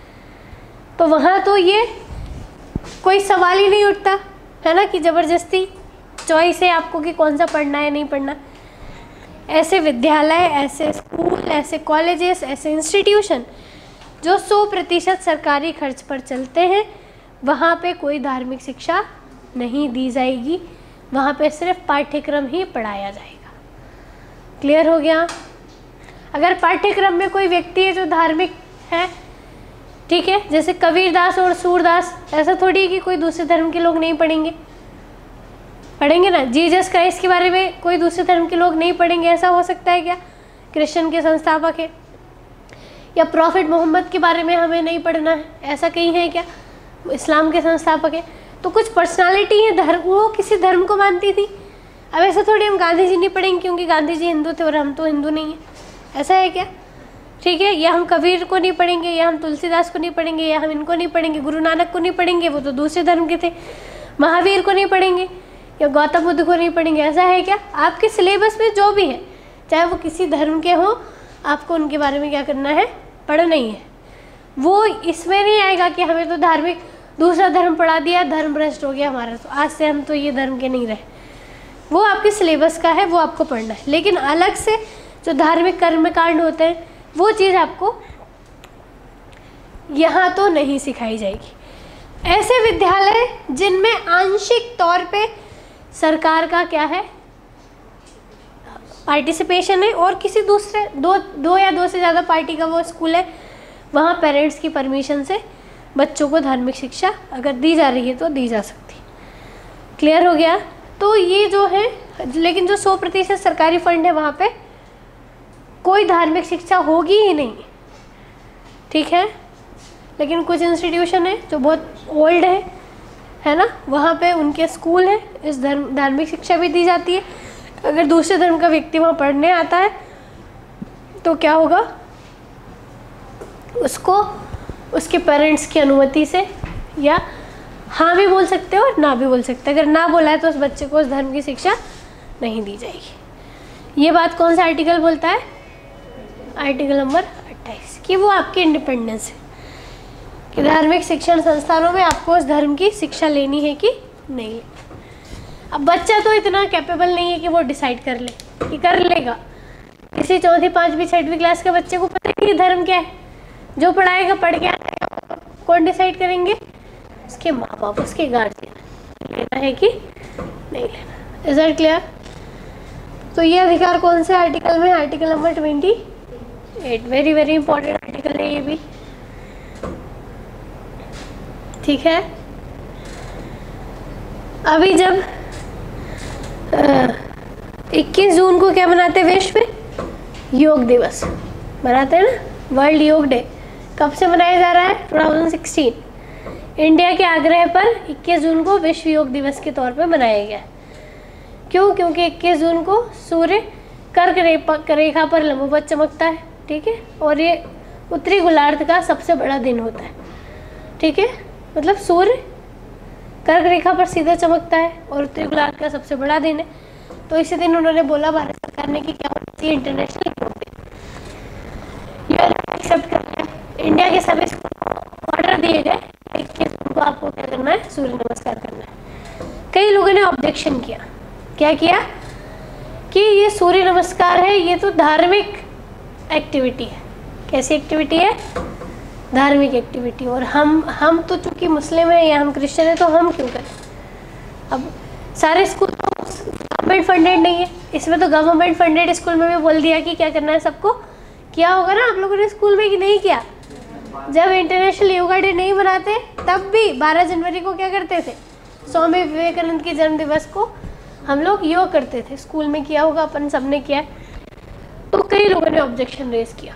A: तो वहाँ तो ये कोई सवाल ही नहीं उठता है ना कि ज़बरदस्ती चॉइस है आपको कि कौन सा पढ़ना है नहीं पढ़ना। ऐसे विद्यालय, ऐसे स्कूल, ऐसे कॉलेजेस, ऐसे इंस्टीट्यूशन जो 100% सरकारी खर्च पर चलते हैं वहाँ पे कोई धार्मिक शिक्षा नहीं दी जाएगी, वहाँ पे सिर्फ पाठ्यक्रम ही पढ़ाया जाएगा। क्लियर हो गया? अगर पाठ्यक्रम में कोई व्यक्ति है जो धार्मिक है, ठीक है, जैसे कबीरदास और सूरदास, ऐसा थोड़ी है कि कोई दूसरे धर्म के लोग नहीं पढ़ेंगे, पढ़ेंगे ना। जीसस क्राइस्ट के बारे में कोई दूसरे धर्म के लोग नहीं पढ़ेंगे, ऐसा हो सकता है क्या? क्रिश्चियन के संस्थापक है, या प्रॉफिट मोहम्मद के बारे में हमें नहीं पढ़ना है, ऐसा कहीं है क्या? इस्लाम के संस्थापक है। तो कुछ पर्सनालिटी है धर्म, वो किसी धर्म को मानती थी। अब ऐसा थोड़ी हम गांधी जी नहीं पढ़ेंगे क्योंकि गांधी जी हिंदू थे और हम तो हिंदू नहीं हैं, ऐसा है क्या? ठीक है, या हम कबीर को नहीं पढ़ेंगे, या हम तुलसीदास को नहीं पढ़ेंगे, या हम इनको नहीं पढ़ेंगे, गुरु नानक को नहीं पढ़ेंगे, वो तो दूसरे धर्म के थे, महावीर को नहीं पढ़ेंगे, या गौतम बुद्ध को नहीं पढ़ेंगे, ऐसा है क्या? आपके सिलेबस में जो भी है, चाहे वो किसी धर्म के हों, आपको उनके बारे में क्या करना है, पढ़ना ही है। वो इसमें नहीं आएगा कि हमें तो धार्मिक दूसरा धर्म पढ़ा दिया, धर्म भ्रष्ट हो गया हमारा, तो आज से हम तो ये धर्म के नहीं रहे। वो आपके सिलेबस का है, वो आपको पढ़ना है। लेकिन अलग से जो धार्मिक कर्मकांड होते हैं वो चीज़ आपको यहाँ तो नहीं सिखाई जाएगी। ऐसे विद्यालय जिनमें आंशिक तौर पे सरकार का क्या है, पार्टिसिपेशन है, और किसी दूसरे दो या दो से ज़्यादा पार्टी का वो स्कूल है, वहाँ पेरेंट्स की परमिशन से बच्चों को धार्मिक शिक्षा अगर दी जा रही है तो दी जा सकती है। क्लियर हो गया? तो ये जो है, लेकिन जो 100% सरकारी फंड है वहाँ पे कोई धार्मिक शिक्षा होगी ही नहीं, ठीक है। लेकिन कुछ इंस्टीट्यूशन है जो बहुत ओल्ड है ना, वहाँ पे उनके स्कूल है, इस धार्मिक शिक्षा भी दी जाती है। अगर दूसरे धर्म का व्यक्ति वहाँ पढ़ने आता है तो क्या होगा, उसको उसके पेरेंट्स की अनुमति से या हाँ भी बोल सकते हो और ना भी बोल सकते हैं। अगर ना बोला है तो उस बच्चे को उस धर्म की शिक्षा नहीं दी जाएगी। ये बात कौन सा आर्टिकल बोलता है? आर्टिकल नंबर 28, कि वो आपकी इंडिपेंडेंस है कि धार्मिक शिक्षण संस्थानों में आपको उस धर्म की शिक्षा लेनी है कि नहीं। अब बच्चा तो इतना कैपेबल नहीं है कि वो डिसाइड कर ले कि कर लेगा। किसी 4वीं 5वीं 6वीं क्लास के बच्चे को पता नहीं धर्म क्या है, जो पढ़ाएगा पढ़ के आएगा। कौन डिसाइड करेंगे? उसके माँ बाप, उसके गार्जियन, लेना है कि नहीं लेना। Is that clear? तो ये अधिकार कौन से आर्टिकल में? Article number 28। Very very important article है ये भी। ठीक है। अभी जब 21 जून को क्या मनाते हैं, विश्व योग दिवस मनाते हैं ना, वर्ल्ड योग डे। कब से मनाया जा रहा है, 2016। इंडिया के आग्रह पर 21 जून को विश्व योग दिवस के तौर पर मनाया गया। क्यों? क्योंकि 21 जून को सूर्य कर्क रेखा पर लंबवत चमकता है, ठीक है, और ये उत्तरी गोलार्ध का सबसे बड़ा दिन होता है, ठीक है। मतलब सूर्य कर्क रेखा पर सीधा चमकता है और उत्तरी गोलार्ध का सबसे बड़ा दिन है। तो इसी दिन उन्होंने बोला भारत सरकार ने कि क्या होना चाहिए, इंटरनेशनल योग डे। एक्सेप्ट कर लिया। इंडिया के सभी ऑर्डर दिए गए 21 जून को आपको क्या करना है, सूर्य नमस्कार करना है। कई लोगों ने ऑब्जेक्शन किया। क्या किया कि ये सूर्य नमस्कार है, ये तो धार्मिक एक्टिविटी है। कैसी एक्टिविटी है, धार्मिक एक्टिविटी। और हम तो चूंकि मुस्लिम है या हम क्रिश्चियन है तो हम क्यों करें। अब सारे स्कूल तो गवर्नमेंट फंडेड नहीं है, इसमें तो गवर्नमेंट फंडेड स्कूल में भी बोल दिया कि क्या करना है सबको। किया होगा ना आप लोगों ने स्कूल में कि नहीं किया। जब इंटरनेशनल योगा डे नहीं मनाते तब भी 12 जनवरी को क्या करते थे, स्वामी विवेकानंद के जन्म दिवस को हम लोग योग करते थे। स्कूल में किया होगा, अपन सबने किया है। तो कई लोगों ने ऑब्जेक्शन रेज किया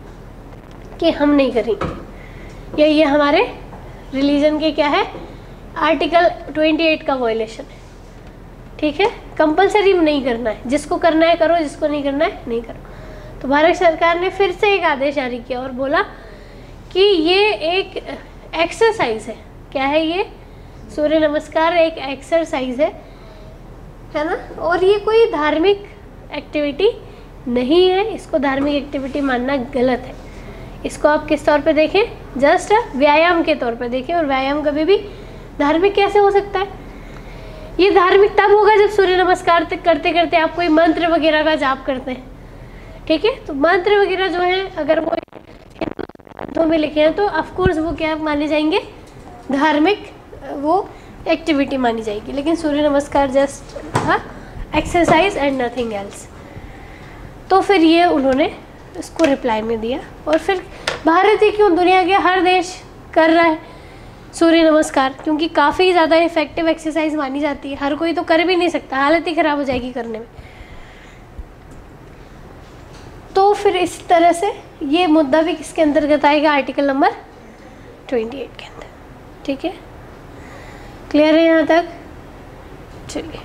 A: कि हम नहीं करेंगे, ये हमारे रिलीजन के क्या है, आर्टिकल 28 का वायलेशन है, ठीक है। कंपलसरी नहीं करना है, जिसको करना है करो, जिसको नहीं करना है नहीं करो। तो भारत सरकार ने फिर से एक आदेश जारी किया और बोला कि ये एक एक्सरसाइज है। क्या है ये, सूर्य नमस्कार एक एक्सरसाइज है ना, और ये कोई धार्मिक एक्टिविटी नहीं है। इसको धार्मिक एक्टिविटी मानना गलत है। इसको आप किस तौर पे देखें, जस्ट व्यायाम के तौर पे देखें। और व्यायाम कभी भी धार्मिक कैसे हो सकता है, ये धार्मिक तब होगा जब सूर्य नमस्कार करते करते आप कोई मंत्र वगैरह का जाप करते हैं, ठीक है। तो मंत्र वगैरह जो है अगर वो हिंदू ग्रंथों में लिखे हैं तो ऑफकोर्स वो क्या माने जाएंगे, धार्मिक वो एक्टिविटी मानी जाएगी। लेकिन Surya Namaskar just exercise and nothing else. तो फिर ये उन्होंने इसको रिप्लाई में दिया। और फिर भारत ही क्यों, दुनिया के हर देश कर रहा है सूर्य नमस्कार, क्योंकि काफ़ी ज़्यादा इफेक्टिव एक्सरसाइज मानी जाती है। हर कोई तो कर भी नहीं सकता, हालत ही ख़राब हो जाएगी करने में। तो फिर इस तरह से ये मुद्दा भी किसके अंतर्गत आएगा, आर्टिकल नंबर 28 के अंदर, ठीक है। क्लियर है यहाँ तक, चलिए।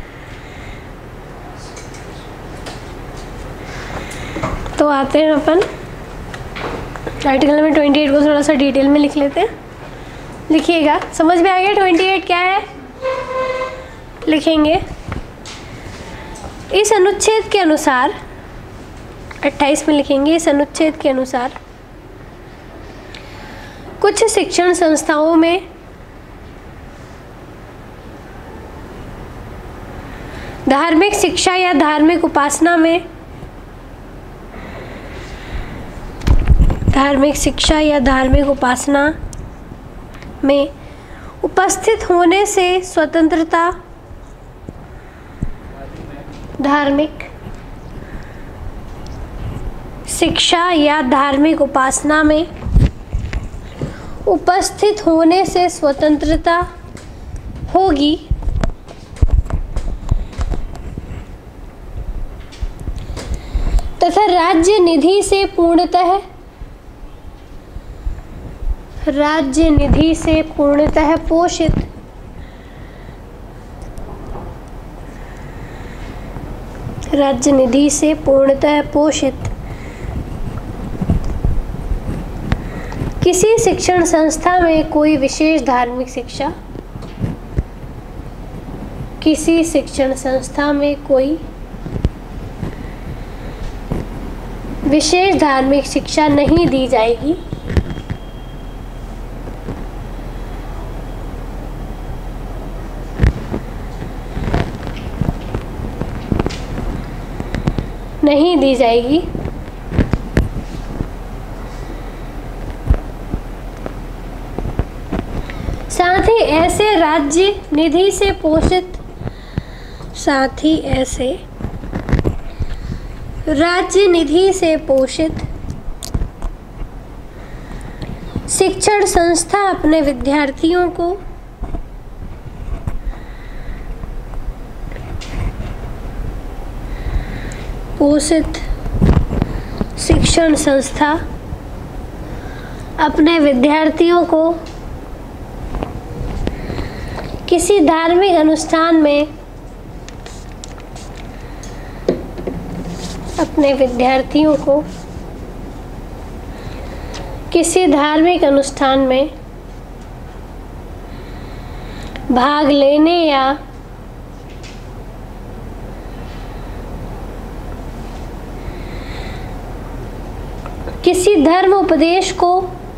A: तो आते हैं अपन आर्टिकल नंबर 28 को थोड़ा सा डिटेल में लिख लेते हैं। लिखिएगा, समझ में आ गया 28 क्या है, लिखेंगे। इस अनुच्छेद के अनुसार 28 में लिखेंगे, इस अनुच्छेद के अनुसार कुछ शिक्षण संस्थाओं में धार्मिक शिक्षा या धार्मिक उपासना में उपस्थित होने से स्वतंत्रता, धार्मिक शिक्षा या धार्मिक उपासना में उपस्थित होने से स्वतंत्रता होगी तथा राज्य निधि से पूर्णतः पोषित किसी शिक्षण संस्था में कोई विशेष धार्मिक शिक्षा, किसी शिक्षण संस्था में कोई विशेष धार्मिक शिक्षा नहीं दी जाएगी, साथ ही ऐसे राज्य निधि से पोषित शिक्षण संस्था अपने विद्यार्थियों को पोषित शिक्षण संस्था अपने विद्यार्थियों को किसी धार्मिक अनुष्ठान में अपने विद्यार्थियों को किसी धार्मिक अनुष्ठान में भाग लेने या किसी धर्म उपदेश को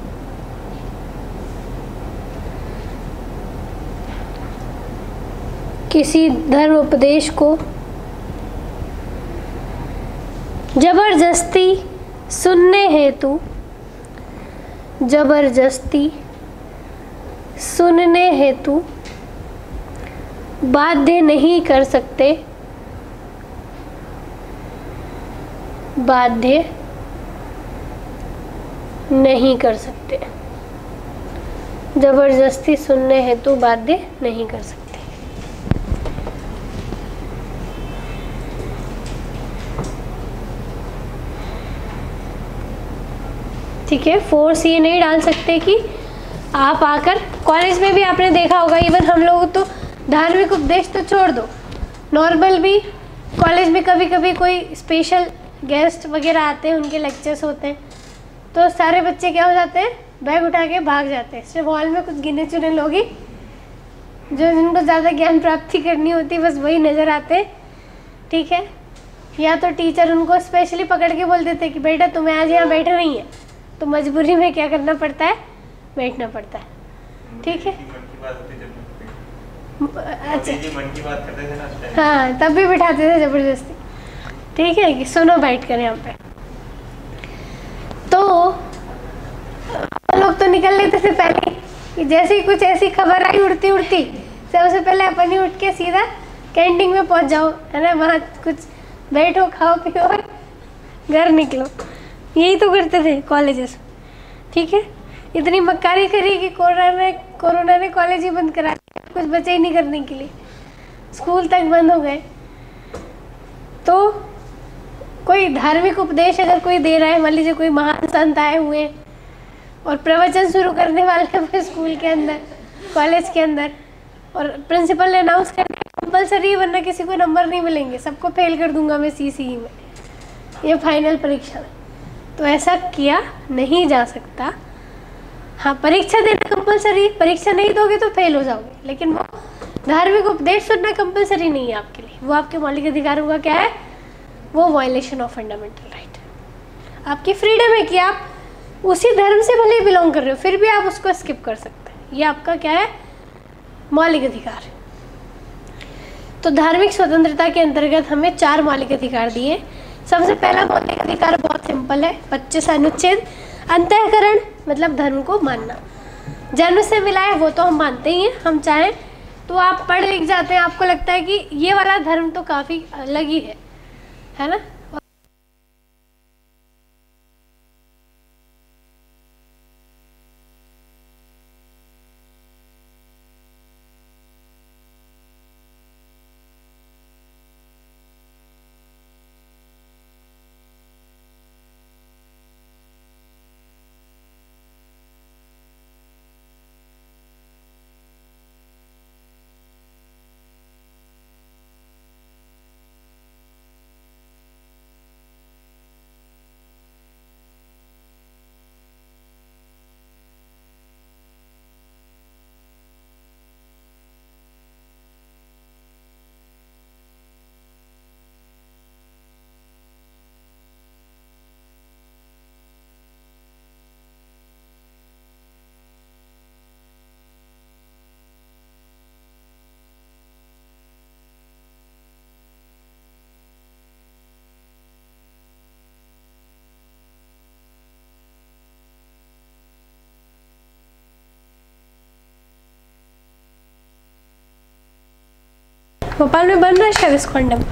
A: जबरदस्ती सुनने हेतु बाध्य नहीं कर सकते, जबरदस्ती सुनने हेतु बाध्य नहीं कर सकते। ठीक है, फोर्स ये नहीं डाल सकते कि आप आकर, कॉलेज में भी आपने देखा होगा, इवन हम लोग तो धार्मिक उपदेश तो छोड़ दो, नॉर्मल भी कॉलेज में कभी कभी कोई स्पेशल गेस्ट वगैरह आते हैं, उनके लेक्चर्स होते हैं, तो सारे बच्चे क्या हो जाते हैं, बैग उठा के भाग जाते हैं। सिर्फ हॉल में कुछ गिने चुने लोग ही जो जिनको ज़्यादा ज्ञान प्राप्ति करनी होती है, बस वही नज़र आते हैं। ठीक है, या तो टीचर उनको स्पेशली पकड़ के बोल देते कि बेटा तुम्हें आज यहाँ बैठना नहीं है, तो मजबूरी में क्या करना पड़ता है, बैठना पड़ता है। ठीक है, अच्छा,
C: मन की बात करते थे ना,
A: हाँ तब भी बिठाते थे ज़बरदस्ती। ठीक है, कि सुनो बैठ कर यहाँ पे। तो लोग तो निकल लेते थे पहले कि जैसे ही कुछ ऐसी खबर आई उड़ती उड़ती, सबसे पहले अपन ही उठ के सीधा कैंटीन में पहुँच जाओ, है ना, वहाँ कुछ बैठो, खाओ पियो और घर निकलो। यही तो करते थे कॉलेजेस। ठीक है, इतनी मक्कारी करी कि कोरोना ने कॉलेज ही बंद करा दिया, कुछ बचे ही नहीं करने के लिए, स्कूल तक बंद हो गए। तो कोई धार्मिक उपदेश अगर कोई दे रहा है, मान लीजिए कोई महान संत आए हुए और प्रवचन शुरू करने वाले हैं स्कूल के अंदर, कॉलेज के अंदर, और प्रिंसिपल ने अनाउंस कर दिया कंपलसरी, वरना किसी को नंबर नहीं मिलेंगे, सबको फेल कर दूंगा मैं सीसीई में, ये फाइनल परीक्षा में। तो ऐसा किया नहीं जा सकता। हाँ, परीक्षा देना कंपलसरी, परीक्षा नहीं दोगे तो फेल हो जाओगे, लेकिन वो धार्मिक उपदेश सुनना कंपलसरी नहीं है आपके लिए। वो आपके मौलिक अधिकारों का क्या है, वो वायलेशन ऑफ फंडामेंटल राइट। आपकी फ्रीडम है कि आप उसी धर्म से भले बिलोंग कर रहे हो, फिर भी आप उसको स्किप कर सकते हैं। ये आपका क्या है, मौलिक अधिकार है। तो धार्मिक स्वतंत्रता के अंतर्गत हमें 4 मौलिक अधिकार दिए। सबसे पहला मौलिक अधिकार बहुत सिंपल है, 25 अनुच्छेद, अंतःकरण मतलब धर्म को मानना। जन्म से मिला है वो तो हम मानते ही हैं, हम चाहें तो आप पढ़ लिख जाते हैं, आपको लगता है कि ये वाला धर्म तो काफ़ी अलग ही है ना। भोपाल में बन रहा है शायद कॉन्डम।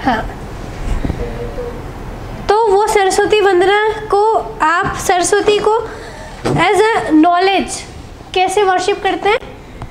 A: हाँ, तो वो सरस्वती वंदना को आप सरस्वती को एज अ नॉलेज कैसे वर्शिप करते हैं?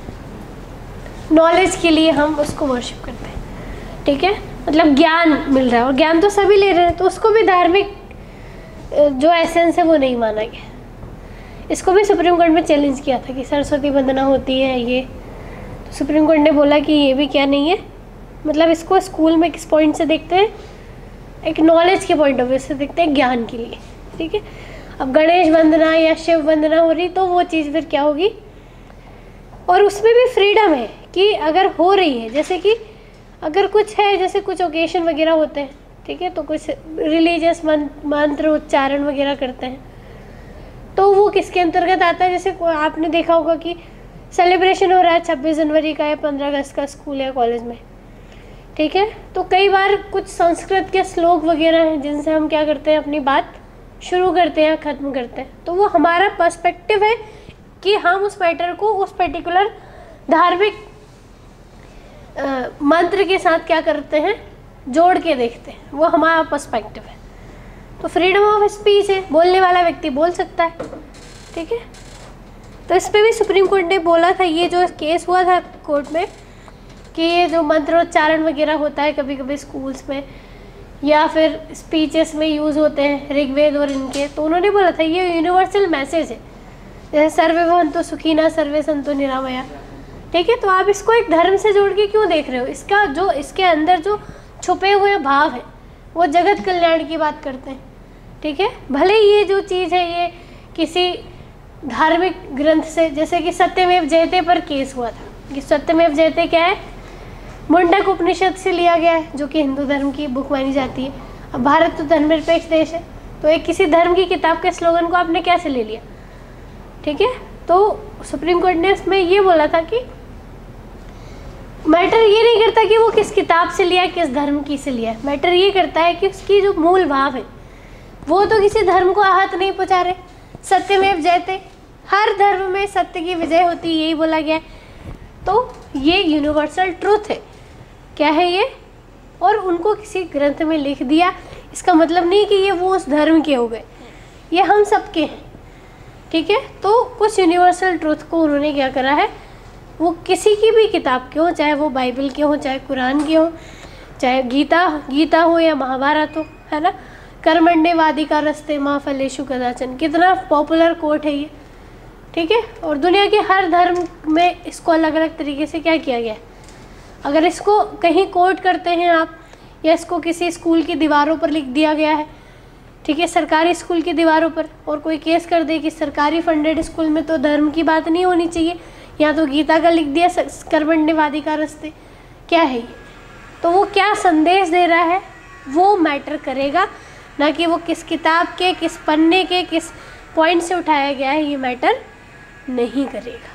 A: नॉलेज के लिए हम उसको वर्शिप करते हैं, ठीक है, मतलब ज्ञान मिल रहा है, और ज्ञान तो सभी ले रहे हैं, तो उसको भी धार्मिक जो एसेंस है वो नहीं माना गया। इसको भी सुप्रीम कोर्ट में चैलेंज किया था कि सरस्वती वंदना होती है ये, तो सुप्रीम कोर्ट ने बोला कि ये भी क्या नहीं है, मतलब इसको स्कूल में किस पॉइंट से देखते हैं, एक नॉलेज के पॉइंट ऑफ व्यू से देखते हैं, ज्ञान के लिए, ठीक है। अब गणेश वंदना या शिव वंदना हो रही तो वो चीज़ फिर क्या होगी, और उसमें भी फ्रीडम है कि अगर हो रही है, जैसे कि अगर कुछ है, जैसे कुछ ओकेशन वगैरह होते हैं, ठीक है, तो कुछ रिलीजियस मंत्र उच्चारण वगैरह करते हैं, तो वो किसके अंतर्गत आता है? जैसे आपने देखा होगा कि सेलिब्रेशन हो रहा है 26 जनवरी का या 15 अगस्त का स्कूल या कॉलेज में, ठीक है, तो कई बार कुछ संस्कृत के श्लोक वगैरह हैं जिनसे हम क्या करते हैं, अपनी बात शुरू करते हैं, ख़त्म करते हैं, तो वो हमारा पर्सपेक्टिव है कि हम उस मैटर को उस पर्टिकुलर धार्मिक मंत्र के साथ क्या करते हैं, जोड़ के देखते हैं, वो हमारा पर्सपेक्टिव है। तो फ्रीडम ऑफ स्पीच है, बोलने वाला व्यक्ति बोल सकता है, ठीक है। तो इस पर भी सुप्रीम कोर्ट ने बोला था, ये जो केस हुआ था कोर्ट में कि ये जो मंत्रोच्चारण वगैरह होता है कभी कभी स्कूल्स में या फिर स्पीचेस में यूज़ होते हैं ऋग्वेद और इनके, तो उन्होंने बोला था ये यूनिवर्सल मैसेज है, जैसे सर्वे भवन्तु सुखिनः सर्वे सन्तु निरामया, ठीक है। तो आप इसको एक धर्म से जोड़ के क्यों देख रहे हो? इसका जो इसके अंदर जो छुपे हुए भाव है वो जगत कल्याण की बात करते हैं, ठीक है। भले ये जो चीज़ है ये किसी धार्मिक ग्रंथ से, जैसे कि सत्यमेव जयते पर केस हुआ था कि सत्यमेव जयते क्या है, मुंडक उपनिषद से लिया गया है, जो कि हिंदू धर्म की बुक मानी जाती है। अब भारत तो धर्मनिरपेक्ष देश है, तो एक किसी धर्म की किताब के स्लोगन को आपने कैसे ले लिया, ठीक है। तो सुप्रीम कोर्ट ने इसमें ये बोला था कि मैटर ये नहीं करता कि वो किस किताब से लिया है, किस धर्म की से लिया है, मैटर ये करता है कि उसकी जो मूल भाव है वो तो किसी धर्म को आहत नहीं पहुँचा रहे। सत्यमेव जयते, हर धर्म में सत्य की विजय होती है, यही बोला गया है, तो ये यूनिवर्सल ट्रूथ है। क्या है ये? और उनको किसी ग्रंथ में लिख दिया, इसका मतलब नहीं कि ये वो उस धर्म के हो गए, ये हम सबके हैं, ठीक है। तो कुछ यूनिवर्सल ट्रूथ को उन्होंने क्या करा है, वो किसी की भी किताब के हो, चाहे वो बाइबल के हो, चाहे कुरान के हो, चाहे गीता हो या महाभारत हो, है ना। कर्मण्येवाधिकार रस्ते माँ फलेषु कदाचन, कितना पॉपुलर कोट है ये, ठीक है। और दुनिया के हर धर्म में इसको अलग अलग तरीके से क्या किया गया है। अगर इसको कहीं कोट करते हैं आप, या इसको किसी स्कूल की दीवारों पर लिख दिया गया है, ठीक है, सरकारी स्कूल की दीवारों पर, और कोई केस कर दे कि सरकारी फंडेड स्कूल में तो धर्म की बात नहीं होनी चाहिए, यहाँ तो गीता का लिख दिया कर्मण्येवाधिकार रस्ते, क्या है ये? तो वो क्या संदेश दे रहा है वो मैटर करेगा, ना कि वो किस किताब के, किस पन्ने के, किस पॉइंट से उठाया गया है, ये मैटर नहीं करेगा,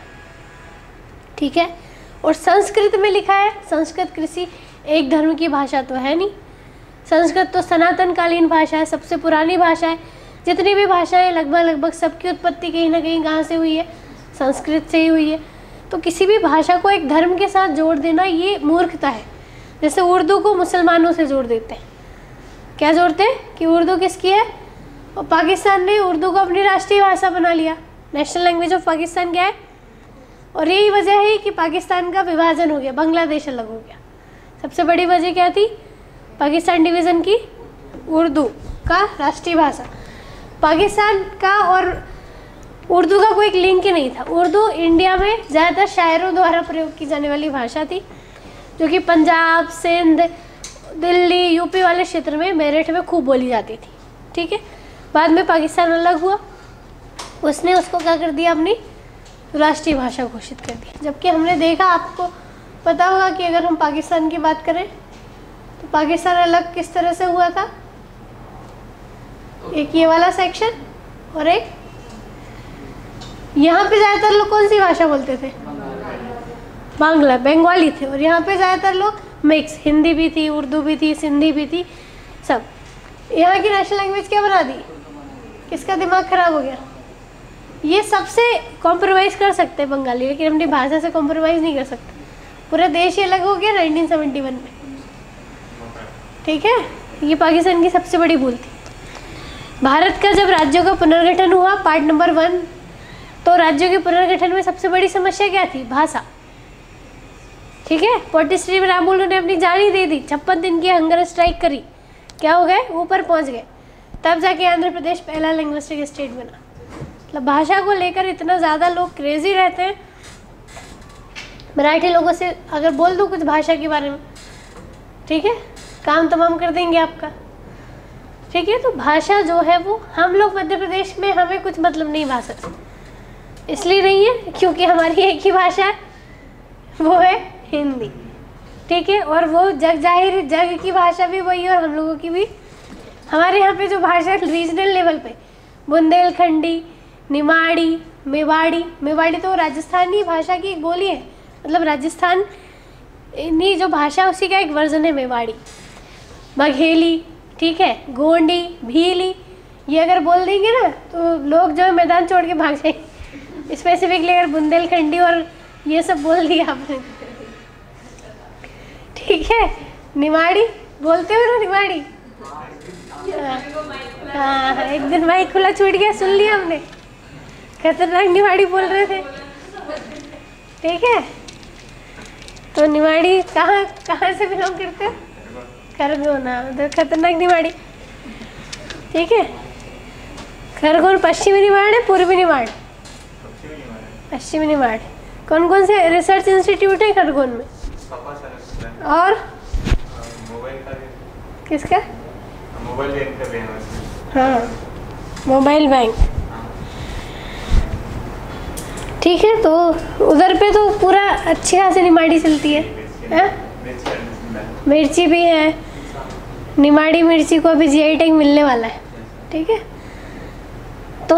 A: ठीक है। और संस्कृत में लिखा है, संस्कृत किसी एक धर्म की भाषा तो है नहीं, संस्कृत तो सनातन कालीन भाषा है, सबसे पुरानी भाषा है। जितनी भी भाषाएं लगभग सबकी उत्पत्ति कहीं ना कहीं कहाँ से हुई है, संस्कृत से ही हुई है। तो किसी भी भाषा को एक धर्म के साथ जोड़ देना ये मूर्खता है। जैसे उर्दू को मुसलमानों से जोड़ देते हैं, क्या जोड़ते हैं कि उर्दू किसकी है, और पाकिस्तान ने उर्दू को अपनी राष्ट्रीय भाषा बना लिया, नेशनल लैंग्वेज ऑफ पाकिस्तान क्या है। और यही वजह है कि पाकिस्तान का विभाजन हो गया, बांग्लादेश अलग हो गया। सबसे बड़ी वजह क्या थी, पाकिस्तान डिवीज़न की, उर्दू का राष्ट्रीय भाषा। पाकिस्तान का और उर्दू का कोई लिंक ही नहीं था। उर्दू इंडिया में ज़्यादातर शायरों द्वारा प्रयोग की जाने वाली भाषा थी, जो कि पंजाब, सिंध, दिल्ली, यूपी वाले क्षेत्र में, मेरठ में खूब बोली जाती थी, ठीक है। बाद में पाकिस्तान अलग हुआ, उसने उसको क्या कर दिया, अपनी राष्ट्रीय भाषा घोषित कर दी। जबकि हमने देखा, आपको पता होगा कि अगर हम पाकिस्तान की बात करें तो पाकिस्तान अलग किस तरह से हुआ था, एक ये वाला सेक्शन और एक यहाँ पे ज़्यादातर लोग कौन सी भाषा बोलते थे, बांग्ला, बंगाली थे। और यहाँ पे ज़्यादातर लोग मिक्स, हिंदी भी थी, उर्दू भी थी, सिंधी भी थी, सब। यहाँ की नेशनल लैंग्वेज क्या बना दी, किसका दिमाग खराब हो गया। ये सबसे कॉम्प्रोमाइज़ कर सकते हैं बंगाली, लेकिन अपनी भाषा से कॉम्प्रोमाइज़ नहीं कर सकते। पूरा देश ही अलग हो गया 1971 में, ठीक है, ये पाकिस्तान की सबसे बड़ी भूल थी। भारत का जब राज्यों का पुनर्गठन हुआ, पार्ट नंबर 1, तो राज्यों के पुनर्गठन में सबसे बड़ी समस्या क्या थी? भाषा। ठीक है, पोटिश्री रामुलू ने अपनी जान ही दे दी, 56 दिन की हंगर स्ट्राइक करी, क्या हो गए? ऊपर पहुंच गए, तब जाके आंध्र प्रदेश पहला लिंग्विस्टिक स्टेट बना। मतलब भाषा को लेकर इतना ज़्यादा लोग क्रेजी रहते हैं। मराठी लोगों से अगर बोल दूँ कुछ भाषा के बारे में, ठीक है, काम तमाम कर देंगे आपका। ठीक है, तो भाषा जो है वो हम लोग मध्य प्रदेश में हमें कुछ मतलब नहीं भाषा से, इसलिए नहीं है क्योंकि हमारी एक ही भाषा है, वो है हिंदी। ठीक है, और वो जाहिर जग की भाषा भी वही है और हम लोगों की भी। हमारे यहाँ पे जो भाषा है रीजनल लेवल पे, बुंदेलखंडी, निमाड़ी, मेवाड़ी, मेवाड़ी तो राजस्थानी भाषा की एक बोली है, मतलब राजस्थान नहीं जो भाषा उसी का एक वर्जन है मेवाड़ी। बघेली, ठीक है, गोंडी, भीली, ये अगर बोल देंगे ना तो लोग जो है मैदान छोड़ के भाग जाएंगे। स्पेसिफिकली अगर बुंदेलखंडी और ये सब बोल दिया आपने, ठीक है। निमाड़ी बोलते हो ना, निमाड़ी? हाँ, एक दिन माइक खुला छूट गया, सुन लिया हमने, खतरनाक निमाड़ी बोल रहे थे। ठीक है, तो निमाड़ी कहाँ से बिलोंग करते हो? खरगोन, उधर खतरनाक निमाड़ी। ठीक है, खरगोन पश्चिमी निमाड़ है, पूर्वी निमाड़? पश्चिमी निमाड़। कौन कौन से रिसर्च इंस्टीट्यूट है खरगोन में? और
C: मोबाइल का
A: किसका?
C: मोबाइल बैंक का भी है।
A: हाँ, मोबाइल बैंक। ठीक है, तो उधर पे तो पूरा अच्छी खासी निमाड़ी चलती है। मिर्ची भी है, निमाड़ी मिर्ची को अभी जीआई टैग मिलने वाला है। ठीक है, तो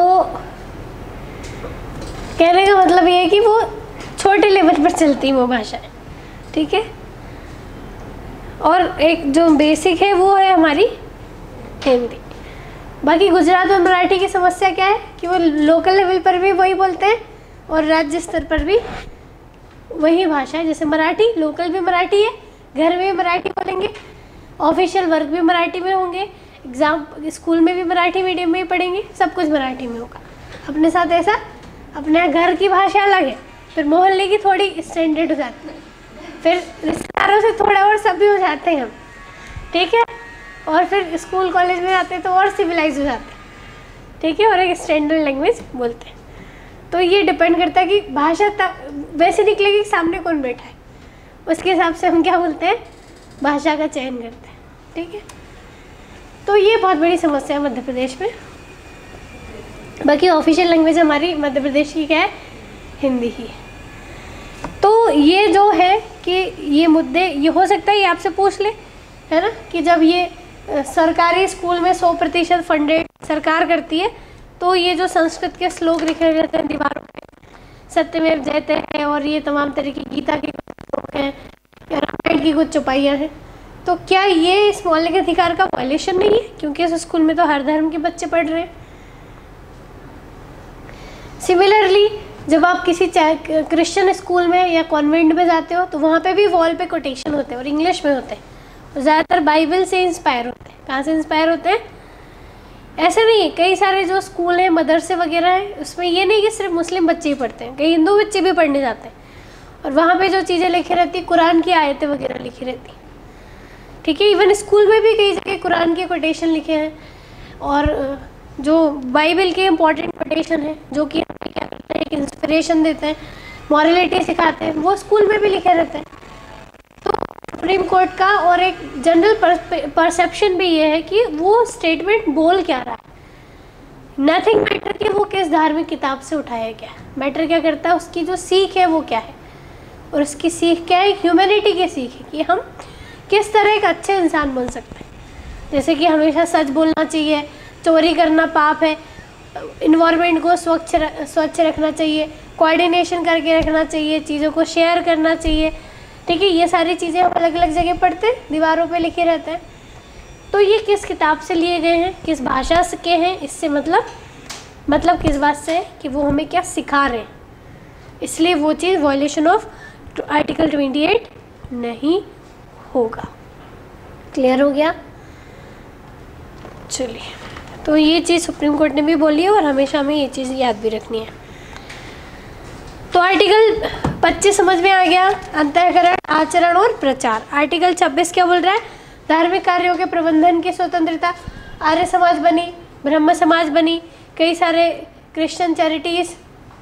A: कहने का मतलब ये है कि वो छोटे लेवल पर चलती है वो भाषा। ठीक है, और एक जो बेसिक है वो है हमारी हिंदी। बाकी गुजरात में मराठी की समस्या क्या है कि वो लोकल लेवल पर भी वही बोलते हैं और राज्य स्तर पर भी वही भाषा है। जैसे मराठी लोकल भी मराठी है, घर में भी मराठी बोलेंगे, ऑफिशियल वर्क भी मराठी में होंगे, एग्ज़ाम स्कूल में भी मराठी मीडियम में ही पढ़ेंगे, सब कुछ मराठी में होगा। अपने साथ ऐसा, अपने घर की भाषा अलग है, फिर मोहल्ले की थोड़ी स्टैंडर्ड हो जाती है, फिर रिश्तेदारों से थोड़ा और सभी हो जाते हैं हम। ठीक है, और फिर स्कूल कॉलेज में आते हैं तो और सिविलाइज हो जाते हैं। ठीक है, और एक स्टैंडर्ड लैंग्वेज बोलते हैं। तो ये डिपेंड करता है कि भाषा वैसे निकलेगी सामने कौन बैठा है, उसके हिसाब से हम क्या बोलते हैं, भाषा का चयन करते हैं। ठीक है, तो ये बहुत बड़ी समस्या है मध्य प्रदेश में। बाकी ऑफिशियल लैंग्वेज हमारी मध्य प्रदेश की क्या है, हिंदी ही है। तो ये जो है कि ये मुद्दे, ये हो सकता है ये आपसे पूछ ले, है ना, कि जब ये सरकारी स्कूल में 100% फंडेड सरकार करती है, तो ये जो संस्कृत के श्लोक लिखे रहते हैं दीवारों पे, सत्यमेव जयते हैं और ये तमाम तरह की गीता के श्लोक हैं या रामायण की कुछ चौपाइयाँ हैं, तो क्या ये इस मौलिक अधिकार का वायलेशन नहीं है? क्योंकि इस स्कूल में तो हर धर्म के बच्चे पढ़ रहे हैं। सिमिलरली जब आप किसी क्रिश्चियन स्कूल में या कॉन्वेंट में जाते हो तो वहाँ पे भी वॉल पे कोटेशन होते हैं और इंग्लिश में होते हैं, और ज़्यादातर बाइबल से इंस्पायर होते हैं। कहाँ से इंस्पायर होते हैं? ऐसे नहीं है, कई सारे जो स्कूल हैं, मदरसे वगैरह हैं, उसमें ये नहीं कि सिर्फ मुस्लिम बच्चे ही पढ़ते हैं, कई हिंदू बच्चे भी पढ़ने जाते हैं, और वहाँ पे जो चीज़ें लिखी रहती, कुरान की आयतें वगैरह लिखी रहती। ठीक है, इवन स्कूल में भी कई जगह कुरान के कोटेशन लिखे हैं, और जो बाइबल के इम्पॉर्टेंट कोटेशन है जो कि हमें क्या करते हैं, एक इंस्पिरेशन देते हैं, मॉरलिटी सिखाते हैं, वो स्कूल में भी लिखे रहते हैं। तो सुप्रीम कोर्ट का और एक जनरल परसेप्शन भी ये है कि वो स्टेटमेंट बोल क्या रहा है, नथिंग मैटर कि वो किस धार्मिक किताब से उठाया गया, मैटर क्या करता है उसकी जो सीख है वो क्या है, और उसकी सीख क्या है, ह्यूमैनिटी की सीख है कि हम किस तरह एक अच्छे इंसान बन सकते हैं। जैसे कि हमेशा सच बोलना चाहिए, चोरी करना पाप है, इन्वायरमेंट को स्वच्छ रखना चाहिए, कोऑर्डिनेशन करके रखना चाहिए, चीज़ों को शेयर करना चाहिए। ठीक है, ये सारी चीज़ें हम अलग अलग जगह पढ़ते हैं, दीवारों पे लिखे रहते हैं। तो ये किस किताब से लिए गए हैं, किस भाषा से के हैं, इससे मतलब किस बात से है कि वो हमें क्या सिखा रहे हैं, इसलिए वो चीज़ वायलेशन ऑफ आर्टिकल 28 नहीं होगा। क्लियर हो गया? चलिए, तो ये चीज़ सुप्रीम कोर्ट ने भी बोली है और हमेशा हमें ये चीज़ याद भी रखनी है। तो आर्टिकल 25 समझ में आ गया, अंतःकरण, आचरण और प्रचार। आर्टिकल 26 क्या बोल रहा है? धार्मिक कार्यों के प्रबंधन की स्वतंत्रता। आर्य समाज बनी, ब्रह्म समाज बनी, कई सारे क्रिश्चियन चैरिटीज़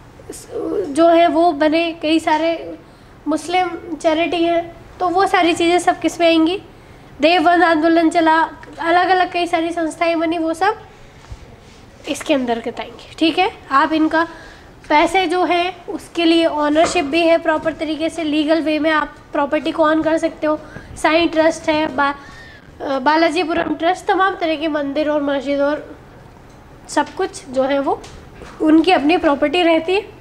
A: जो हैं वो बने, कई सारे मुस्लिम चैरिटी हैं, तो वो सारी चीज़ें सब किस में आएंगी? देवबंद आंदोलन चला, अलग अलग कई सारी संस्थाएं बनी, वो सब इसके अंतर्गत आएंगे। ठीक है, आप इनका पैसे जो है उसके लिए ऑनरशिप भी है, प्रॉपर तरीके से लीगल वे में आप प्रॉपर्टी को ऑन कर सकते हो। साईं ट्रस्ट है, बालाजीपुरम ट्रस्ट, तमाम तरह के मंदिर और मस्जिद और सब कुछ जो है वो उनकी अपनी प्रॉपर्टी रहती है।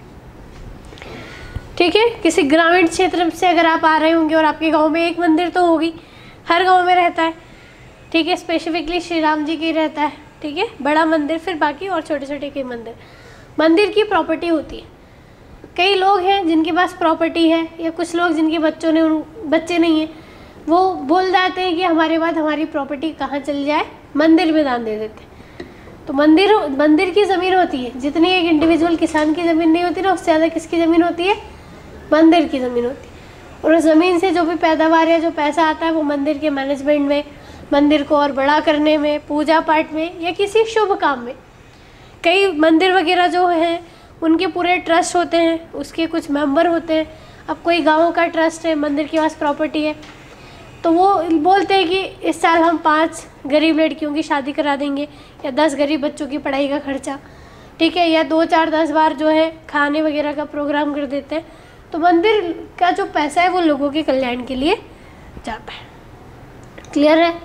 A: ठीक है, किसी ग्रामीण क्षेत्र से अगर आप आ रहे होंगे और आपके गांव में एक मंदिर तो होगी, हर गांव में रहता है। ठीक है, स्पेसिफिकली श्री राम जी की रहता है। ठीक है, बड़ा मंदिर, फिर बाकी और छोटे छोटे कई मंदिर की प्रॉपर्टी होती है। कई लोग हैं जिनके पास प्रॉपर्टी है, या कुछ लोग जिनके बच्चे नहीं हैं, वो बोल जाते हैं कि हमारे बाद हमारी प्रॉपर्टी कहाँ चली जाए, मंदिर में दान दे देते हैं। तो मंदिर की ज़मीन होती है, जितनी एक इंडिविजुअल किसान की ज़मीन नहीं होती ना, उससे ज़्यादा किसकी ज़मीन होती है? मंदिर की ज़मीन होती है। और उस ज़मीन से जो भी पैदावार या जो पैसा आता है वो मंदिर के मैनेजमेंट में, मंदिर को और बड़ा करने में, पूजा पाठ में या किसी शुभ काम में। कई मंदिर वगैरह जो हैं उनके पूरे ट्रस्ट होते हैं, उसके कुछ मेंबर होते हैं। अब कोई गांव का ट्रस्ट है, मंदिर के पास प्रॉपर्टी है, तो वो बोलते हैं कि इस साल हम 5 गरीब लड़कियों की शादी करा देंगे, या 10 गरीब बच्चों की पढ़ाई का खर्चा। ठीक है, या 2, 4, 10 बार जो है खाने वगैरह का प्रोग्राम कर देते हैं। तो मंदिर का जो पैसा है वो लोगों के कल्याण के लिए जाता है। क्लियर है?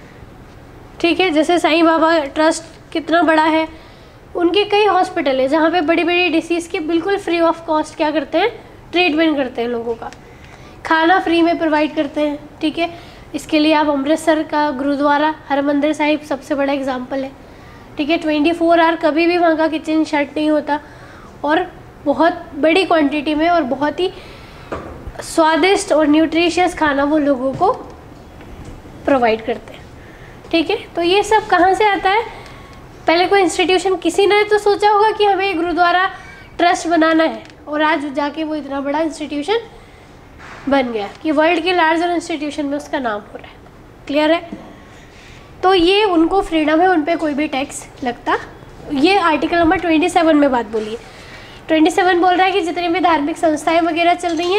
A: ठीक है, जैसे साईं बाबा ट्रस्ट कितना बड़ा है, उनके कई हॉस्पिटल है जहाँ पे बड़ी बड़ी डिसीज़ के बिल्कुल फ्री ऑफ कॉस्ट क्या करते हैं? ट्रीटमेंट करते हैं लोगों का, खाना फ्री में प्रोवाइड करते हैं। ठीक है, इसके लिए आप अमृतसर का गुरुद्वारा हरमंदिर साहिब सबसे बड़ा एग्जाम्पल है। ठीक है, 24 आवर कभी भी वहाँ का किचन शट नहीं होता, और बहुत बड़ी क्वांटिटी में और बहुत ही स्वादिष्ट और न्यूट्रिशियस खाना वो लोगों को प्रोवाइड करते हैं। ठीक है, तो ये सब कहाँ से आता है? पहले कोई इंस्टीट्यूशन, किसी ने तो सोचा होगा कि हमें एक गुरुद्वारा ट्रस्ट बनाना है, और आज जाके वो इतना बड़ा इंस्टीट्यूशन बन गया कि वर्ल्ड के लार्जर इंस्टीट्यूशन में उसका नाम हो रहा है। क्लियर है? तो ये उनको फ्रीडम है, उन पर कोई भी टैक्स लगता। ये आर्टिकल नंबर 27 में बात बोली है। 27 बोल रहा है कि जितनी भी धार्मिक संस्थाएं वगैरह चल रही हैं,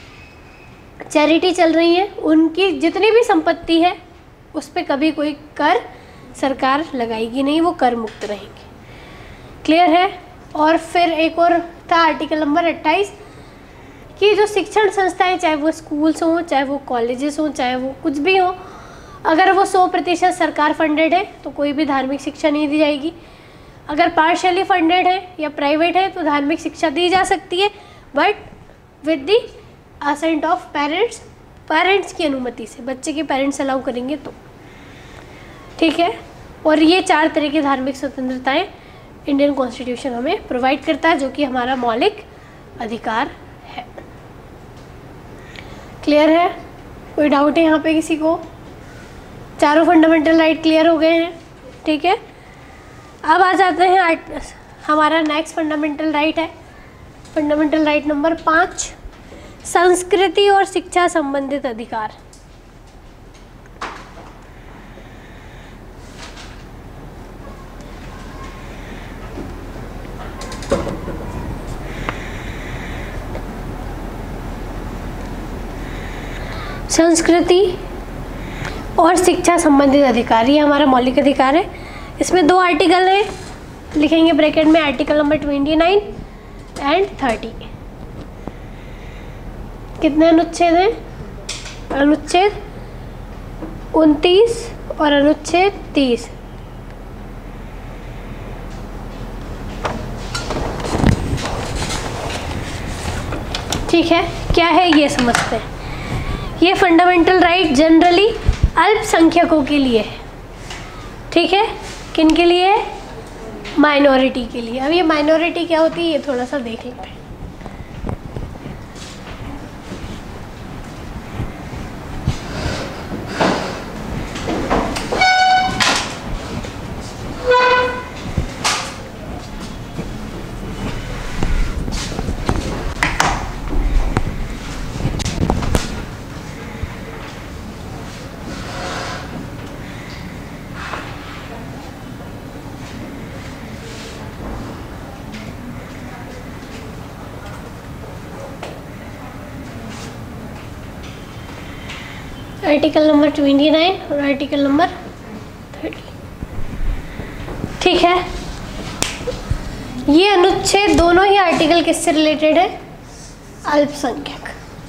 A: चैरिटी चल रही हैं, उनकी जितनी भी संपत्ति है उस पर कभी कोई कर सरकार लगाएगी नहीं, वो कर मुक्त रहेंगे। क्लियर है? और फिर एक और था आर्टिकल नंबर 28 कि जो शिक्षण संस्थाएं, चाहे वो स्कूल्स हों, चाहे वो कॉलेजेस हों, चाहे वो कुछ भी हो, अगर वो 100% सरकार फंडेड है तो कोई भी धार्मिक शिक्षा नहीं दी जाएगी। अगर पार्शियली फंडेड है या प्राइवेट है तो धार्मिक शिक्षा दी जा सकती है, but with the assent of parents की अनुमति से, बच्चे के पेरेंट्स अलाउ करेंगे तो। ठीक है, और ये 4 तरह की धार्मिक स्वतंत्रताएं इंडियन कॉन्स्टिट्यूशन हमें प्रोवाइड करता है, जो कि हमारा मौलिक अधिकार है। क्लियर है? कोई डाउट है यहाँ पे किसी को? चारों फंडामेंटल राइट क्लियर हो गए हैं। ठीक है, अब आ जाते हैं हमारा नेक्स्ट फंडामेंटल राइट है, फंडामेंटल राइट नंबर 5, संस्कृति और शिक्षा संबंधित अधिकार। संस्कृति और शिक्षा संबंधित अधिकार, ये हमारा मौलिक अधिकार है। इसमें 2 आर्टिकल हैं, लिखेंगे ब्रैकेट में आर्टिकल नंबर 29 एंड 30। कितने अनुच्छेद हैं? अनुच्छेद 29 और अनुच्छेद 30। ठीक है, क्या है ये समझते हैं। ये फंडामेंटल राइट जनरली अल्पसंख्यकों के लिए है। ठीक है, किन के लिए? माइनॉरिटी के लिए। अब ये माइनॉरिटी क्या होती है ये थोड़ा सा देख लेते हैं। आर्टिकल नंबर 29 और आर्टिकल नंबर 30। ठीक है, ये अनुच्छेद दोनों ही आर्टिकल किससे रिलेटेड है? अल्पसंख्यक।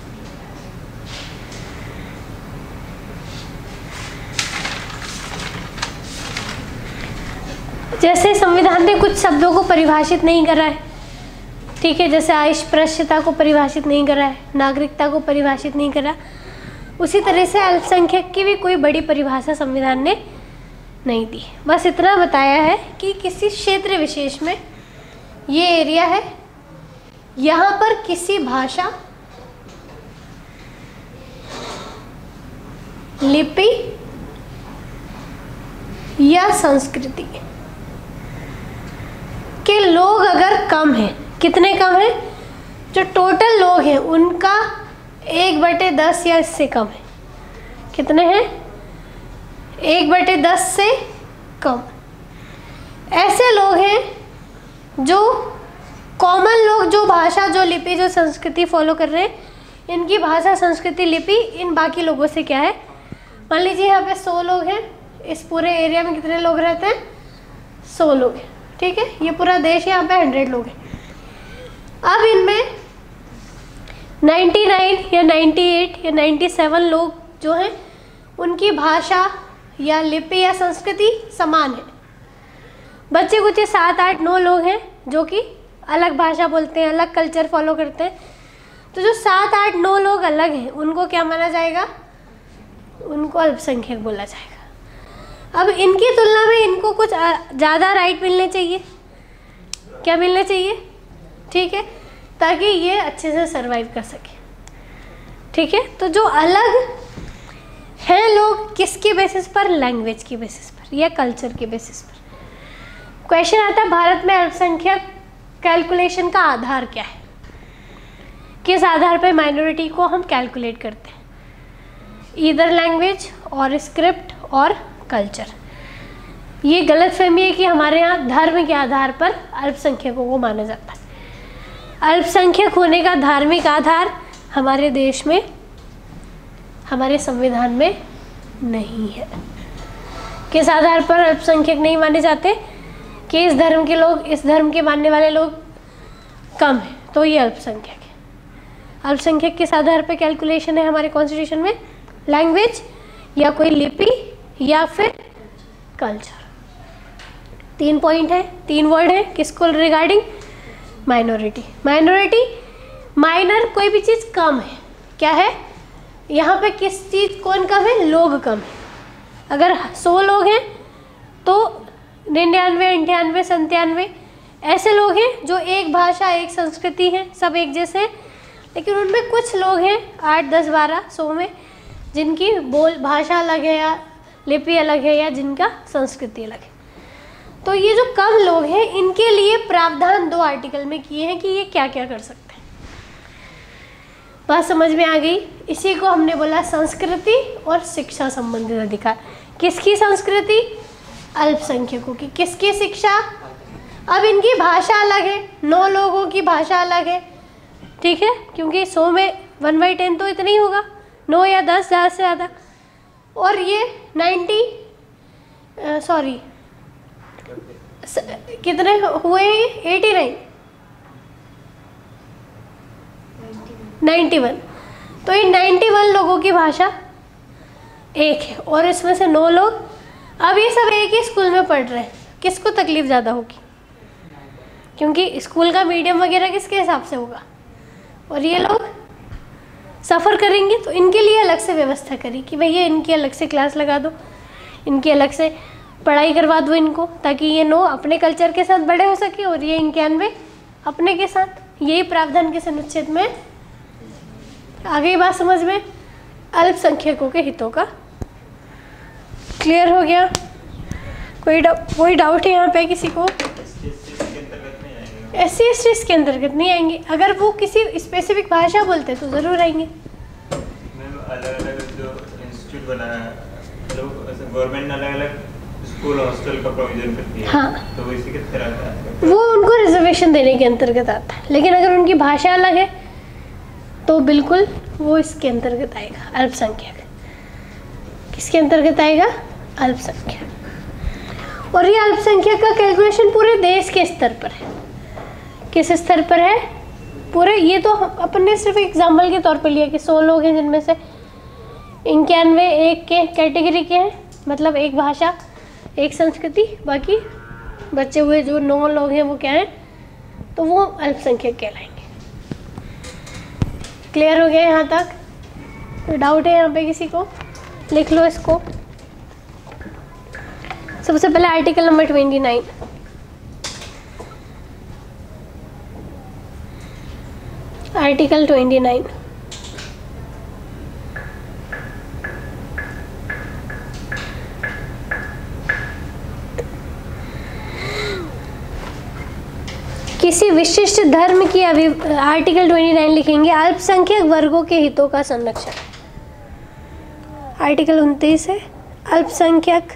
A: जैसे संविधान ने कुछ शब्दों को परिभाषित नहीं करा है, ठीक है, जैसे अस्पृश्यता को परिभाषित नहीं करा है, नागरिकता को परिभाषित नहीं करा, उसी तरह से अल्पसंख्यक की भी कोई बड़ी परिभाषा संविधान ने नहीं दी। बस इतना बताया है कि किसी क्षेत्र विशेष में ये एरिया है, यहाँ पर किसी भाषा, लिपि या संस्कृति के लोग अगर कम हैं, कितने कम हैं? जो टोटल लोग हैं उनका 1/10 या इससे कम है। कितने हैं? 1/10 से कम। ऐसे लोग हैं जो कॉमन लोग, जो भाषा, जो लिपि, जो संस्कृति फॉलो कर रहे हैं, इनकी भाषा, संस्कृति, लिपि इन बाकी लोगों से क्या है? मान लीजिए यहाँ पे 100 लोग हैं, इस पूरे एरिया में कितने लोग रहते हैं? 100 लोग हैं। ठीक है, ये पूरा देश है, यहाँ पे 100 लोग हैं। अब इनमें 99 या 98 या 97 लोग जो हैं उनकी भाषा या लिपि या संस्कृति समान है। बच्चे कुछ 7, 8, 9 लोग हैं जो कि अलग भाषा बोलते हैं, अलग कल्चर फॉलो करते हैं। तो जो 7, 8, 9 लोग अलग हैं उनको क्या माना जाएगा? उनको अल्पसंख्यक बोला जाएगा। अब इनकी तुलना में इनको कुछ ज़्यादा राइट मिलने चाहिए। क्या मिलने चाहिए? ठीक है, ताकि ये अच्छे से सरवाइव कर सके। ठीक है, तो जो अलग हैं लोग किसके बेसिस पर? लैंग्वेज की बेसिस पर या कल्चर के बेसिस पर। क्वेश्चन आता है भारत में अल्पसंख्यक कैलकुलेशन का आधार क्या है? किस आधार पर माइनॉरिटी को हम कैलकुलेट करते हैं? ईदर लैंग्वेज और स्क्रिप्ट और कल्चर। ये गलतफहमी है कि हमारे यहाँ धर्म के आधार पर अल्पसंख्यकों को माना जाता है। अल्पसंख्यक होने का धार्मिक आधार हमारे देश में, हमारे संविधान में नहीं है। किस आधार पर अल्पसंख्यक नहीं माने जाते? कि इस धर्म के लोग, इस धर्म के मानने वाले लोग कम हैं, तो ये अल्पसंख्यक है। अल्पसंख्यक किस आधार पर कैलकुलेशन है हमारे कॉन्स्टिट्यूशन में? लैंग्वेज या कोई लिपि या फिर कल्चर। 3 पॉइंट है, 3 वर्ड है किसको रिगार्डिंग? माइनॉरिटी। माइनॉरिटी, माइनर कोई भी चीज़ कम है। क्या है यहाँ पे? किस चीज़ कौन कम है? लोग कम है। अगर 100 लोग हैं तो 99, 98, 97 ऐसे लोग हैं जो एक भाषा, एक संस्कृति है, सब एक जैसे हैं, लेकिन उनमें कुछ लोग हैं 8, 10, 12, 100 में जिनकी बोल भाषा अलग है या लिपि अलग है या जिनका संस्कृति अलग है। तो ये जो कम लोग हैं इनके लिए प्रावधान 2 आर्टिकल में किए हैं कि ये क्या क्या कर सकते हैं। बात समझ में आ गई? इसी को हमने बोला संस्कृति और शिक्षा संबंधित अधिकार। किसकी संस्कृति? अल्पसंख्यकों की। किसकी शिक्षा? अब इनकी भाषा अलग है, 9 लोगों की भाषा अलग है। ठीक है, क्योंकि 100 में 1/10 तो इतना ही होगा, 9 या 10 ज़्यादा से ज़्यादा। और ये कितने हुए? 89, 91। तो ये 91 लोगों की भाषा एक है और इसमें से 9 लोग, अब ये सब एक ही स्कूल में पढ़ रहे हैं। किसको तकलीफ ज़्यादा होगी? क्योंकि स्कूल का मीडियम वगैरह किसके हिसाब से होगा, और ये लोग सफ़र करेंगे। तो इनके लिए अलग से व्यवस्था करी कि भैया इनकी अलग से क्लास लगा दो, इनकी अलग से पढ़ाई करवा दो इनको, ताकि ये 9 अपने कल्चर के साथ बड़े हो सके और ये 91 अपने के साथ। यही प्रावधान किस अनुच्छेद में? आगे बात समझ में? अल्पसंख्यकों के हितों का। क्लियर हो गया? कोई डाउट है यहाँ पे किसी को? SC/ST इसके अंतर्गत नहीं आएंगे। अगर वो किसी स्पेसिफिक भाषा बोलते तो ज़रूर आएंगे।
C: अलग-अलग जो इंस्टीट्यूट बना है, लोग गवर्नमेंट अलग-अलग स्कूल हॉस्टल का प्रोविजन करती है।
A: हाँ,
C: तो वो इसी के तरह आता है।
A: वो उनको रिजर्वेशन देने के अंतर्गत आता है, लेकिन अगर उनकी भाषा अलग है तो बिल्कुल वो इसके अंतर्गत आएगा, अल्पसंख्यक। किसके अंतर्गत आएगा? अल्पसंख्यक। और ये अल्पसंख्यक का कैलकुलेशन पूरे देश के स्तर पर है। किस स्तर पर है? पूरे। ये तो अपन ने सिर्फ एग्जाम्पल के तौर पर लिया कि 100 लोग हैं जिनमें से 91 एक के कैटेगरी के हैं, मतलब एक भाषा एक संस्कृति, बाकी बचे हुए जो 9 लोग हैं वो क्या हैं? तो वो अल्पसंख्यक कहलाएंगे। क्लियर हो गया यहाँ तक? कोई डाउट है यहाँ पे किसी को? लिख लो इसको। सबसे पहले आर्टिकल नंबर 29। आर्टिकल 29। किसी विशिष्ट धर्म की आर्टिकल 29 लिखेंगे अल्पसंख्यक वर्गों के हितों का संरक्षण। आर्टिकल 29 है अल्पसंख्यक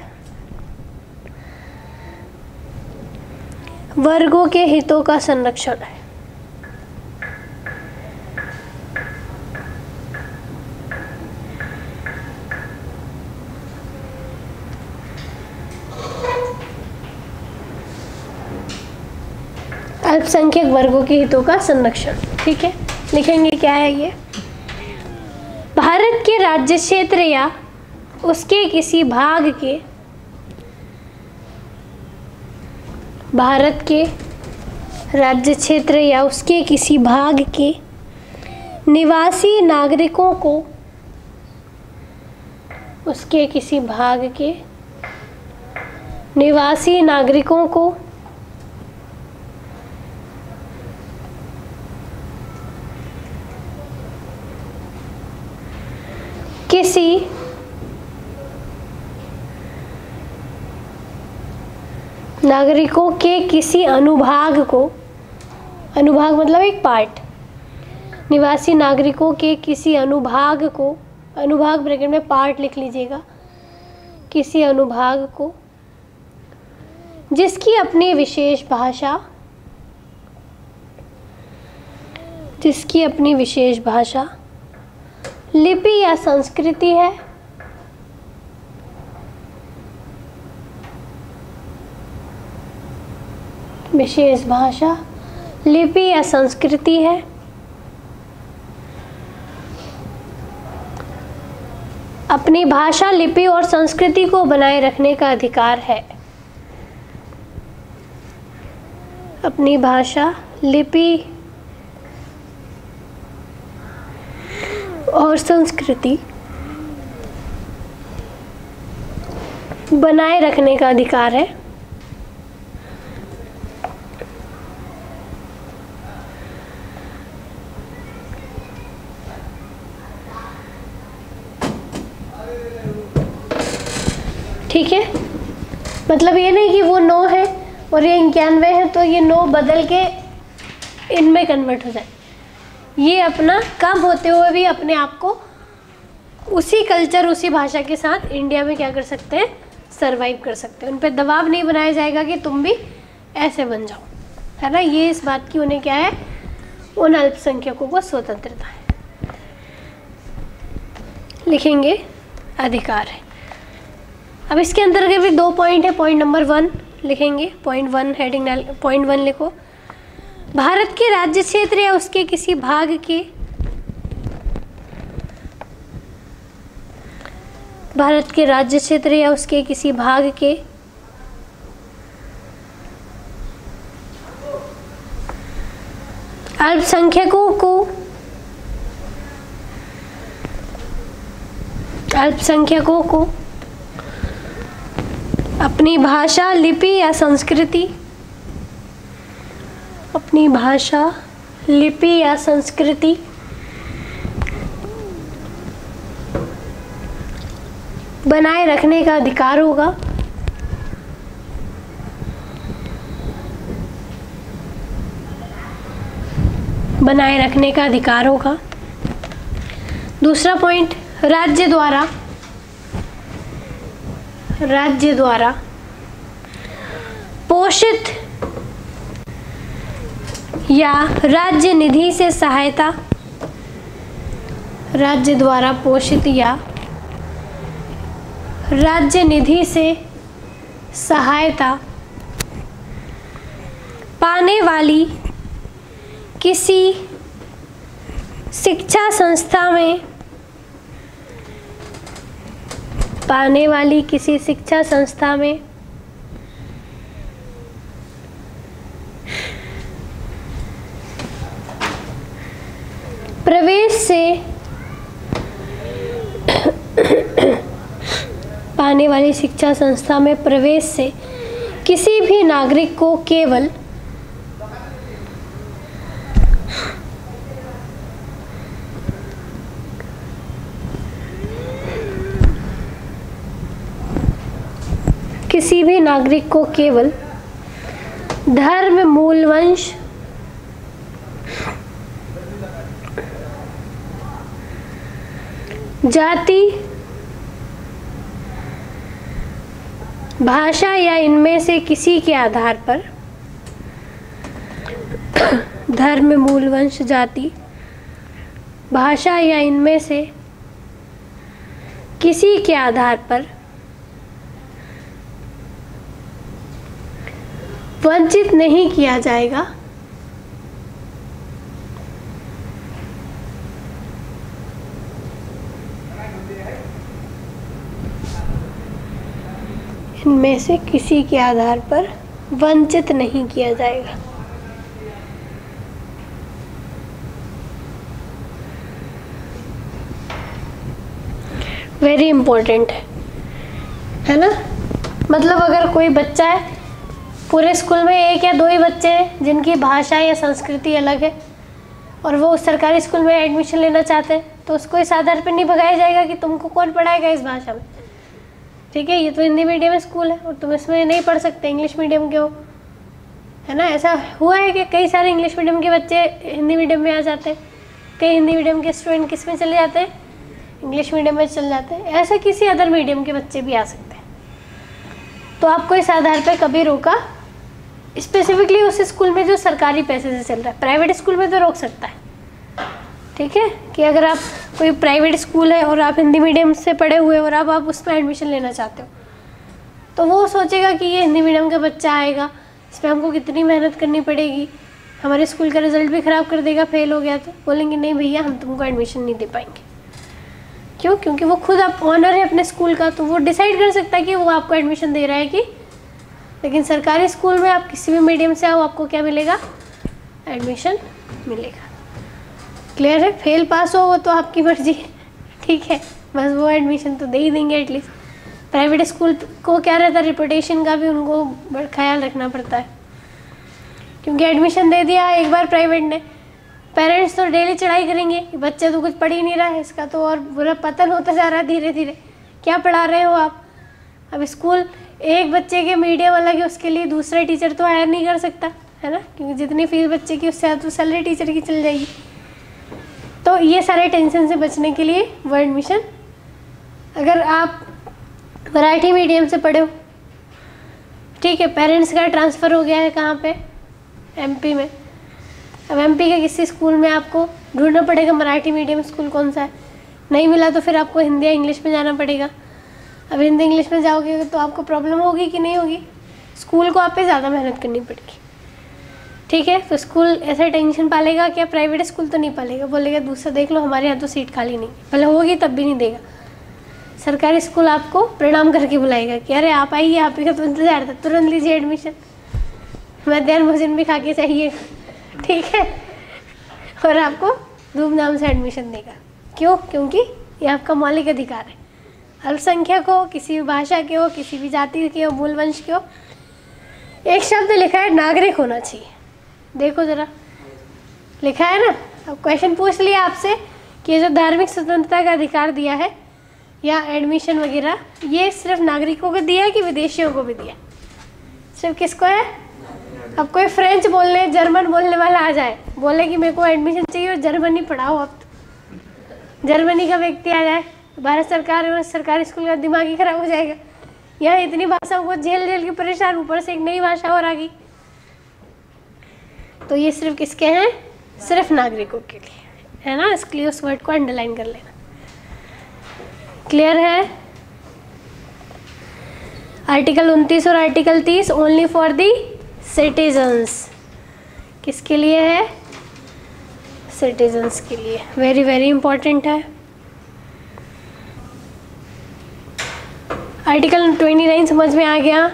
A: वर्गों के हितों का संरक्षण है। अल्पसंख्यक वर्गों के हितों का संरक्षण। ठीक है, लिखेंगे क्या है ये? भारत के राज्य क्षेत्र या उसके किसी भाग के, भारत के राज्य क्षेत्र या उसके किसी भाग के निवासी नागरिकों को, उसके किसी भाग के निवासी नागरिकों को किसी नागरिकों के किसी अनुभाग को, अनुभाग मतलब एक पार्ट, निवासी नागरिकों के किसी अनुभाग को, अनुभाग ब्रैकेट में पार्ट लिख लीजिएगा, किसी अनुभाग को जिसकी अपनी विशेष भाषा, जिसकी अपनी विशेष भाषा, लिपि या संस्कृति है, विशेष भाषा, लिपि या संस्कृति है, अपनी भाषा, लिपि और संस्कृति को बनाए रखने का अधिकार है। अपनी भाषा, लिपि और संस्कृति बनाए रखने का अधिकार है। ठीक है, मतलब ये नहीं कि वो 9 है और ये 91 है तो ये 9 बदल के इनमें कन्वर्ट हो जाए। ये अपना कम होते हुए भी अपने आप को उसी कल्चर, उसी भाषा के साथ इंडिया में क्या कर सकते हैं? सरवाइव कर सकते हैं। उन पर दबाव नहीं बनाया जाएगा कि तुम भी ऐसे बन जाओ, है ना। ये इस बात की उन्हें क्या है? उन अल्पसंख्यकों को स्वतंत्रता है। लिखेंगे अधिकार है। अब इसके अंदर के भी 2 पॉइंट है। पॉइंट नंबर 1 लिखेंगे, पॉइंट 1 हेडिंग डाल, पॉइंट 1 लिखो। भारत के राज्य क्षेत्र या उसके किसी भाग के, भारत के राज्य क्षेत्र या उसके किसी भाग के अल्पसंख्यकों को, अल्पसंख्यकों को अपनी भाषा, लिपि या संस्कृति, अपनी भाषा, लिपि या संस्कृति बनाए रखने का अधिकार होगा। बनाए रखने का अधिकार होगा। दूसरा पॉइंट, राज्य द्वारा, राज्य द्वारा पोषित या राज्य निधि से सहायता, राज्य द्वारा पोषित या राज्य निधि से सहायता पाने वाली किसी शिक्षा संस्था में प्रवेश से पाने वाली शिक्षा संस्था में प्रवेश से किसी भी नागरिक को केवल धर्म, मूल, वंश, जाति, भाषा या इनमें से किसी के आधार पर धर्म, मूल, वंश, जाति, भाषा या इनमें से किसी के आधार पर वंचित नहीं किया जाएगा। इनमें से किसी के आधार पर वंचित नहीं किया जाएगा। वेरी इम्पोर्टेंट है ना। मतलब अगर कोई बच्चा है, पूरे स्कूल में एक या दो ही बच्चे हैं जिनकी भाषा या संस्कृति अलग है और वो उस सरकारी स्कूल में एडमिशन लेना चाहते हैं, तो उसको इस आधार पर नहीं भगाया जाएगा कि तुमको कौन पढ़ाएगा इस भाषा में। ठीक है, ये तो हिंदी मीडियम स्कूल है और तुम इसमें नहीं पढ़ सकते, इंग्लिश मीडियम के हो, है ना। ऐसा हुआ है कि कई सारे इंग्लिश मीडियम के बच्चे हिंदी मीडियम में आ जाते हैं, कई हिंदी मीडियम के स्टूडेंट किस में चले जाते हैं, इंग्लिश मीडियम में चले जाते हैं। ऐसा किसी अदर मीडियम के बच्चे भी आ सकते हैं। तो आपको इस आधार पर कभी रोका, स्पेसिफिकली उस स्कूल में जो सरकारी पैसे से चल रहा है। प्राइवेट स्कूल में तो रोक सकता है, ठीक है, कि अगर आप कोई प्राइवेट स्कूल है और आप हिंदी मीडियम से पढ़े हुए और अब आप उसमें एडमिशन लेना चाहते हो, तो वो सोचेगा कि ये हिंदी मीडियम का बच्चा आएगा, इसमें हमको कितनी मेहनत करनी पड़ेगी, हमारे स्कूल का रिजल्ट भी ख़राब कर देगा, फेल हो गया तो बोलेंगे नहीं भैया हम तुमको एडमिशन नहीं दे पाएंगे। क्यों? क्योंकि वो खुद आप ऑनर है अपने स्कूल का, तो वो डिसाइड कर सकता है कि वो आपको एडमिशन दे रहा है कि। लेकिन सरकारी स्कूल में आप किसी भी मीडियम से आओ, आपको क्या मिलेगा? एडमिशन मिलेगा। क्लियर है? फेल पास हो वो तो आपकी मर्जी है, ठीक है, बस वो एडमिशन तो दे ही देंगे एटलीस्ट। प्राइवेट स्कूल को क्या रहता है, रेपुटेशन का भी उनको ख्याल रखना पड़ता है, क्योंकि एडमिशन दे दिया एक बार प्राइवेट ने, पेरेंट्स तो डेली चढ़ाई करेंगे कि बच्चे तो कुछ पढ़ ही नहीं रहा है, इसका तो और बुरा पतन होता जा रहा है धीरे धीरे, क्या पढ़ा रहे हो आप। अब स्कूल एक बच्चे के मीडियम अलग है, उसके लिए दूसरा टीचर तो हायर नहीं कर सकता, है ना, क्योंकि जितनी फीस बच्चे की उससे तो सैलरी टीचर की चल जाएगी। तो ये सारे टेंशन से बचने के लिए वो एडमिशन, अगर आप मराठी मीडियम से पढ़े हो, ठीक है, पेरेंट्स का ट्रांसफ़र हो गया है कहाँ पे, एमपी में, अब एमपी के किसी स्कूल में आपको ढूंढना पड़ेगा मराठी मीडियम स्कूल कौन सा है, नहीं मिला तो फिर आपको हिंदी या इंग्लिश में जाना पड़ेगा। अब हिंदी इंग्लिश में जाओगे तो आपको प्रॉब्लम होगी कि नहीं होगी, स्कूल को आप पे ज़्यादा मेहनत करनी पड़ेगी, ठीक है। तो स्कूल ऐसा टेंशन पालेगा, क्या प्राइवेट स्कूल तो नहीं पालेगा, बोलेगा दूसरा देख लो, हमारे यहाँ तो सीट खाली नहीं, भले होगी तब भी नहीं देगा। सरकारी स्कूल आपको प्रणाम करके बुलाएगा कि अरे आप आइए, आप ही का तो इंतजार था, तुरंत लीजिए एडमिशन, मध्याह्न भोजन भी खा के चाहिए, ठीक है, और आपको धूमधाम से एडमिशन देगा। क्यों? क्योंकि ये आपका मौलिक अधिकार है। अल्पसंख्यक हो, किसी भी भाषा के हो, किसी भी जाति के हो, मूल वंश के हो, एक शब्द लिखा है नागरिक होना चाहिए। देखो ज़रा, लिखा है ना। अब क्वेश्चन पूछ लिया आपसे कि ये जो धार्मिक स्वतंत्रता का अधिकार दिया है या एडमिशन वगैरह, ये सिर्फ नागरिकों को दिया है कि विदेशियों को भी दिया? सिर्फ किसको है? अब कोई फ्रेंच बोलने, जर्मन बोलने वाला आ जाए, बोले कि मेरे को एडमिशन चाहिए और जर्मनी पढ़ाओ, अब तो जर्मनी का व्यक्ति आ जाए, भारत सरकार और सरकारी स्कूल का दिमाग ही खराब हो जाएगा। यहाँ इतनी भाषाओं को झेल झेल के परेशान, ऊपर से एक नई भाषा और आ गई। तो ये सिर्फ किसके हैं? सिर्फ नागरिकों के लिए, है ना। इसके लिए उस वर्ड को अंडरलाइन कर लेना। क्लियर है? आर्टिकल 29 और article 30 only for the citizens. किसके लिए है? सिटीजन्स के लिए। वेरी वेरी इंपॉर्टेंट है। आर्टिकल 29 समझ में आ गया?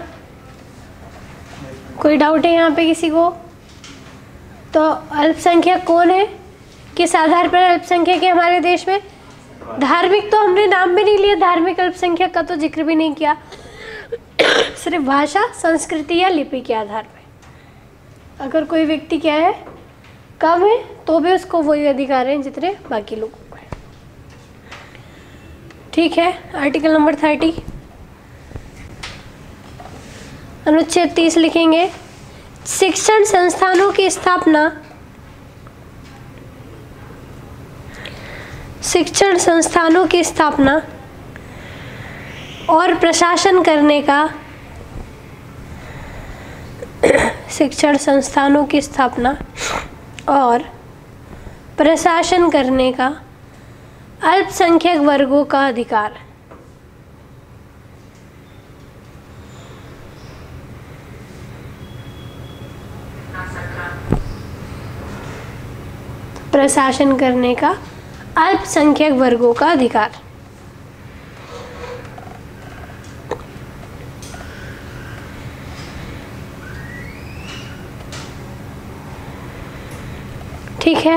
A: कोई डाउट है यहाँ पे किसी को? तो अल्पसंख्यक कौन है, किस आधार पर अल्पसंख्यक है हमारे देश में? धार्मिक तो हमने नाम भी नहीं लिया, धार्मिक अल्पसंख्यक का तो जिक्र भी नहीं किया, सिर्फ भाषा, संस्कृति या लिपि के आधार पर। अगर कोई व्यक्ति क्या है, कम है, तो भी उसको वही अधिकार हैं जितने बाकी लोगों को है। ठीक है। आर्टिकल नंबर 30 अनुच्छेद 30 लिखेंगे। शिक्षण संस्थानों की स्थापना, शिक्षण संस्थानों की स्थापना और प्रशासन करने का, शिक्षण संस्थानों की स्थापना और प्रशासन करने का अल्पसंख्यक वर्गों का अधिकार। प्रशासन करने का अल्पसंख्यक वर्गों का अधिकार। ठीक है।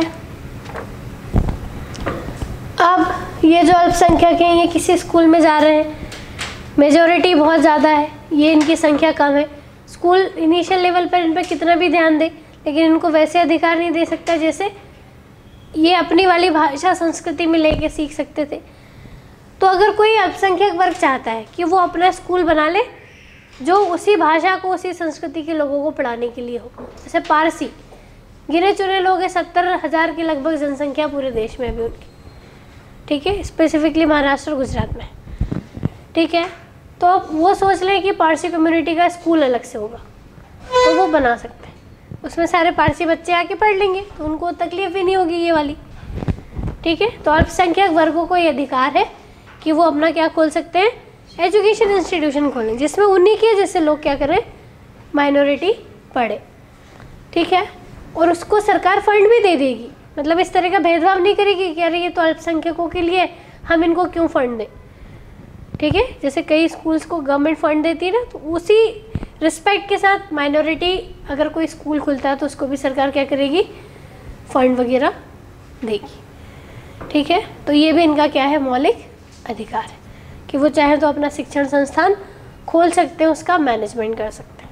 A: अब ये जो अल्पसंख्यक हैं ये किसी स्कूल में जा रहे हैं, मेजॉरिटी बहुत ज़्यादा है, ये इनकी संख्या कम है। स्कूल इनिशियल लेवल पर इन पर कितना भी ध्यान दे, लेकिन इनको वैसे अधिकार नहीं दे सकता जैसे ये अपनी वाली भाषा संस्कृति में लेके सीख सकते थे। तो अगर कोई अल्पसंख्यक वर्ग चाहता है कि वो अपना स्कूल बना ले जो उसी भाषा को, उसी संस्कृति के लोगों को पढ़ाने के लिए हो, जैसे पारसी गिने चुने लोग हैं, 70,000 की लगभग जनसंख्या पूरे देश में अभी उनकी। ठीक है, स्पेसिफिकली महाराष्ट्र और गुजरात में। ठीक है, तो अब वो सोच लें कि पारसी कम्युनिटी का स्कूल अलग से होगा, तो वो बना सकते हैं, उसमें सारे पारसी बच्चे आके पढ़ लेंगे, तो उनको तकलीफ भी नहीं होगी ये वाली। ठीक है, तो अल्पसंख्यक वर्गों को ये अधिकार है कि वो अपना क्या खोल सकते हैं, एजुकेशन इंस्टीट्यूशन खोलें जिसमें उन्हीं के जैसे लोग क्या करें, माइनॉरिटी पढ़े। ठीक है, और उसको सरकार फंड भी दे देगी, मतलब इस तरह का भेदभाव नहीं करेगी कि अरे ये तो अल्पसंख्यकों के लिए, हम इनको क्यों फंड दें। ठीक है, जैसे कई स्कूल्स को गवर्नमेंट फंड देती है ना, तो उसी रिस्पेक्ट के साथ माइनॉरिटी अगर कोई स्कूल खुलता है तो उसको भी सरकार क्या करेगी, फंड वगैरह देगी। ठीक है, तो ये भी इनका क्या है, मौलिक अधिकार है कि वो चाहे तो अपना शिक्षण संस्थान खोल सकते हैं, उसका मैनेजमेंट कर सकते हैं।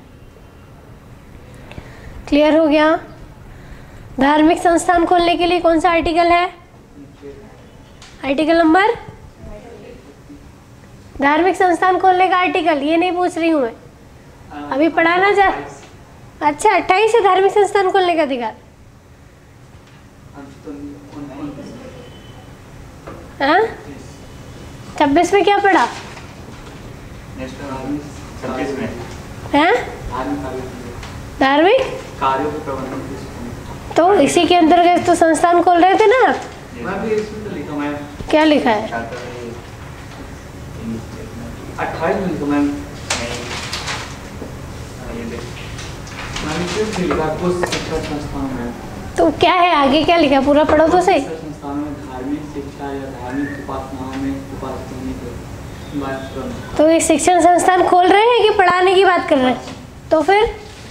A: क्लियर हो गया? धार्मिक संस्थान खोलने के लिए कौन सा आर्टिकल है? आर्टिकल नंबर, धार्मिक संस्थान खोलने का आर्टिकल, ये नहीं पूछ रही हूँ मैं, अभी पढ़ाना जा। अच्छा, 28 है धार्मिक संस्थान खोलने का अधिकार। हाँ, 26 में क्या पढ़ा? हैं? धार्मिक
B: कार्यों के प्रबंधन,
A: तो इसी के अंतर्गत तो संस्थान खोल रहे थे ना आप?
B: मैं भी इसमें तो लिखा, मैं
A: क्या लिखा है?
B: 28 में लिखा मैम, लिखा कुछ शिक्षा संस्थान में।
A: तो क्या है आगे, क्या लिखा, पूरा पढ़ो तो सही।
B: संस्थानों में धार्मिक शिक्षा या धार्मिक उपासनाओं में उपासना की बात करना।
A: तो ये शिक्षण संस्थान खोल रहे हैं कि पढ़ाने की बात कर रहे हैं? तो फिर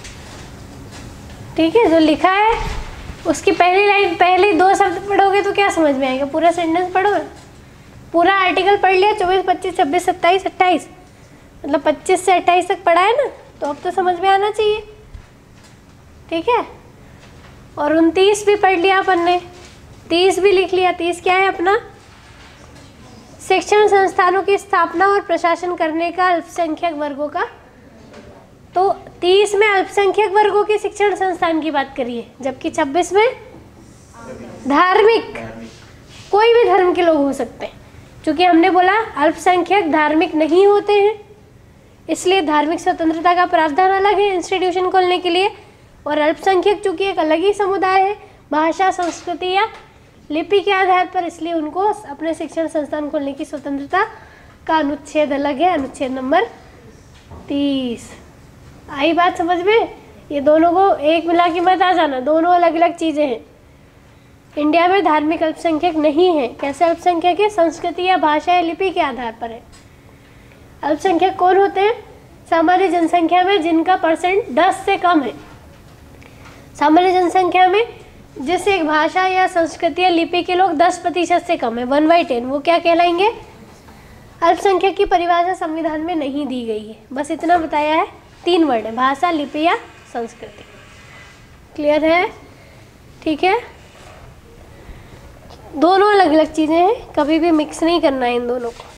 A: ठीक है, जो लिखा है उसकी पहली लाइन, पहले 2 शब्द पढ़ोगे तो क्या समझ में आएगा, पूरा सेंटेंस पढ़ो, पूरा आर्टिकल पढ़ लिया। 24, 25, 26, 27, 28, मतलब 25 से 28 तक पढ़ा है ना, तो अब तो समझ में आना चाहिए। ठीक है, और 29 भी पढ़ लिया अपन ने, 30 भी लिख लिया। 30 क्या है अपना, शिक्षण संस्थानों की स्थापना और प्रशासन करने का अल्पसंख्यक वर्गों का। तो 30 में अल्पसंख्यक वर्गों के शिक्षण संस्थान की बात करिए, जबकि 26 में धार्मिक, कोई भी धर्म के लोग हो सकते हैं, क्योंकि हमने बोला अल्पसंख्यक धार्मिक नहीं होते हैं, इसलिए धार्मिक स्वतंत्रता का प्रावधान अलग है इंस्टीट्यूशन खोलने के लिए। और अल्पसंख्यक चूंकि एक अलग ही समुदाय है, भाषा, संस्कृति या लिपि के आधार पर, इसलिए उनको अपने शिक्षण संस्थान खोलने की स्वतंत्रता का अनुच्छेद अलग है, अनुच्छेद नंबर 30। आई बात समझ में? ये दोनों को एक मिला के मत आ जाना, दोनों अलग अलग चीज़ें हैं। इंडिया में धार्मिक अल्पसंख्यक नहीं है। कैसे अल्पसंख्यक है? संस्कृति या भाषा या लिपि के आधार पर है। अल्पसंख्यक कौन होते हैं? सामान्य जनसंख्या में जिनका परसेंट 10 से कम है। सामान्य जनसंख्या में जिस एक भाषा या संस्कृति या लिपि के लोग 10% से कम है, 1/10, वो क्या कहलाएंगे? अल्पसंख्यक की परिभाषा संविधान में नहीं दी गई है। बस इतना बताया है, 3 वर्ड है, भाषा, लिपि या संस्कृति। क्लियर है? ठीक है, दोनों अलग अलग चीज़ें हैं, कभी भी मिक्स नहीं करना है इन दोनों को।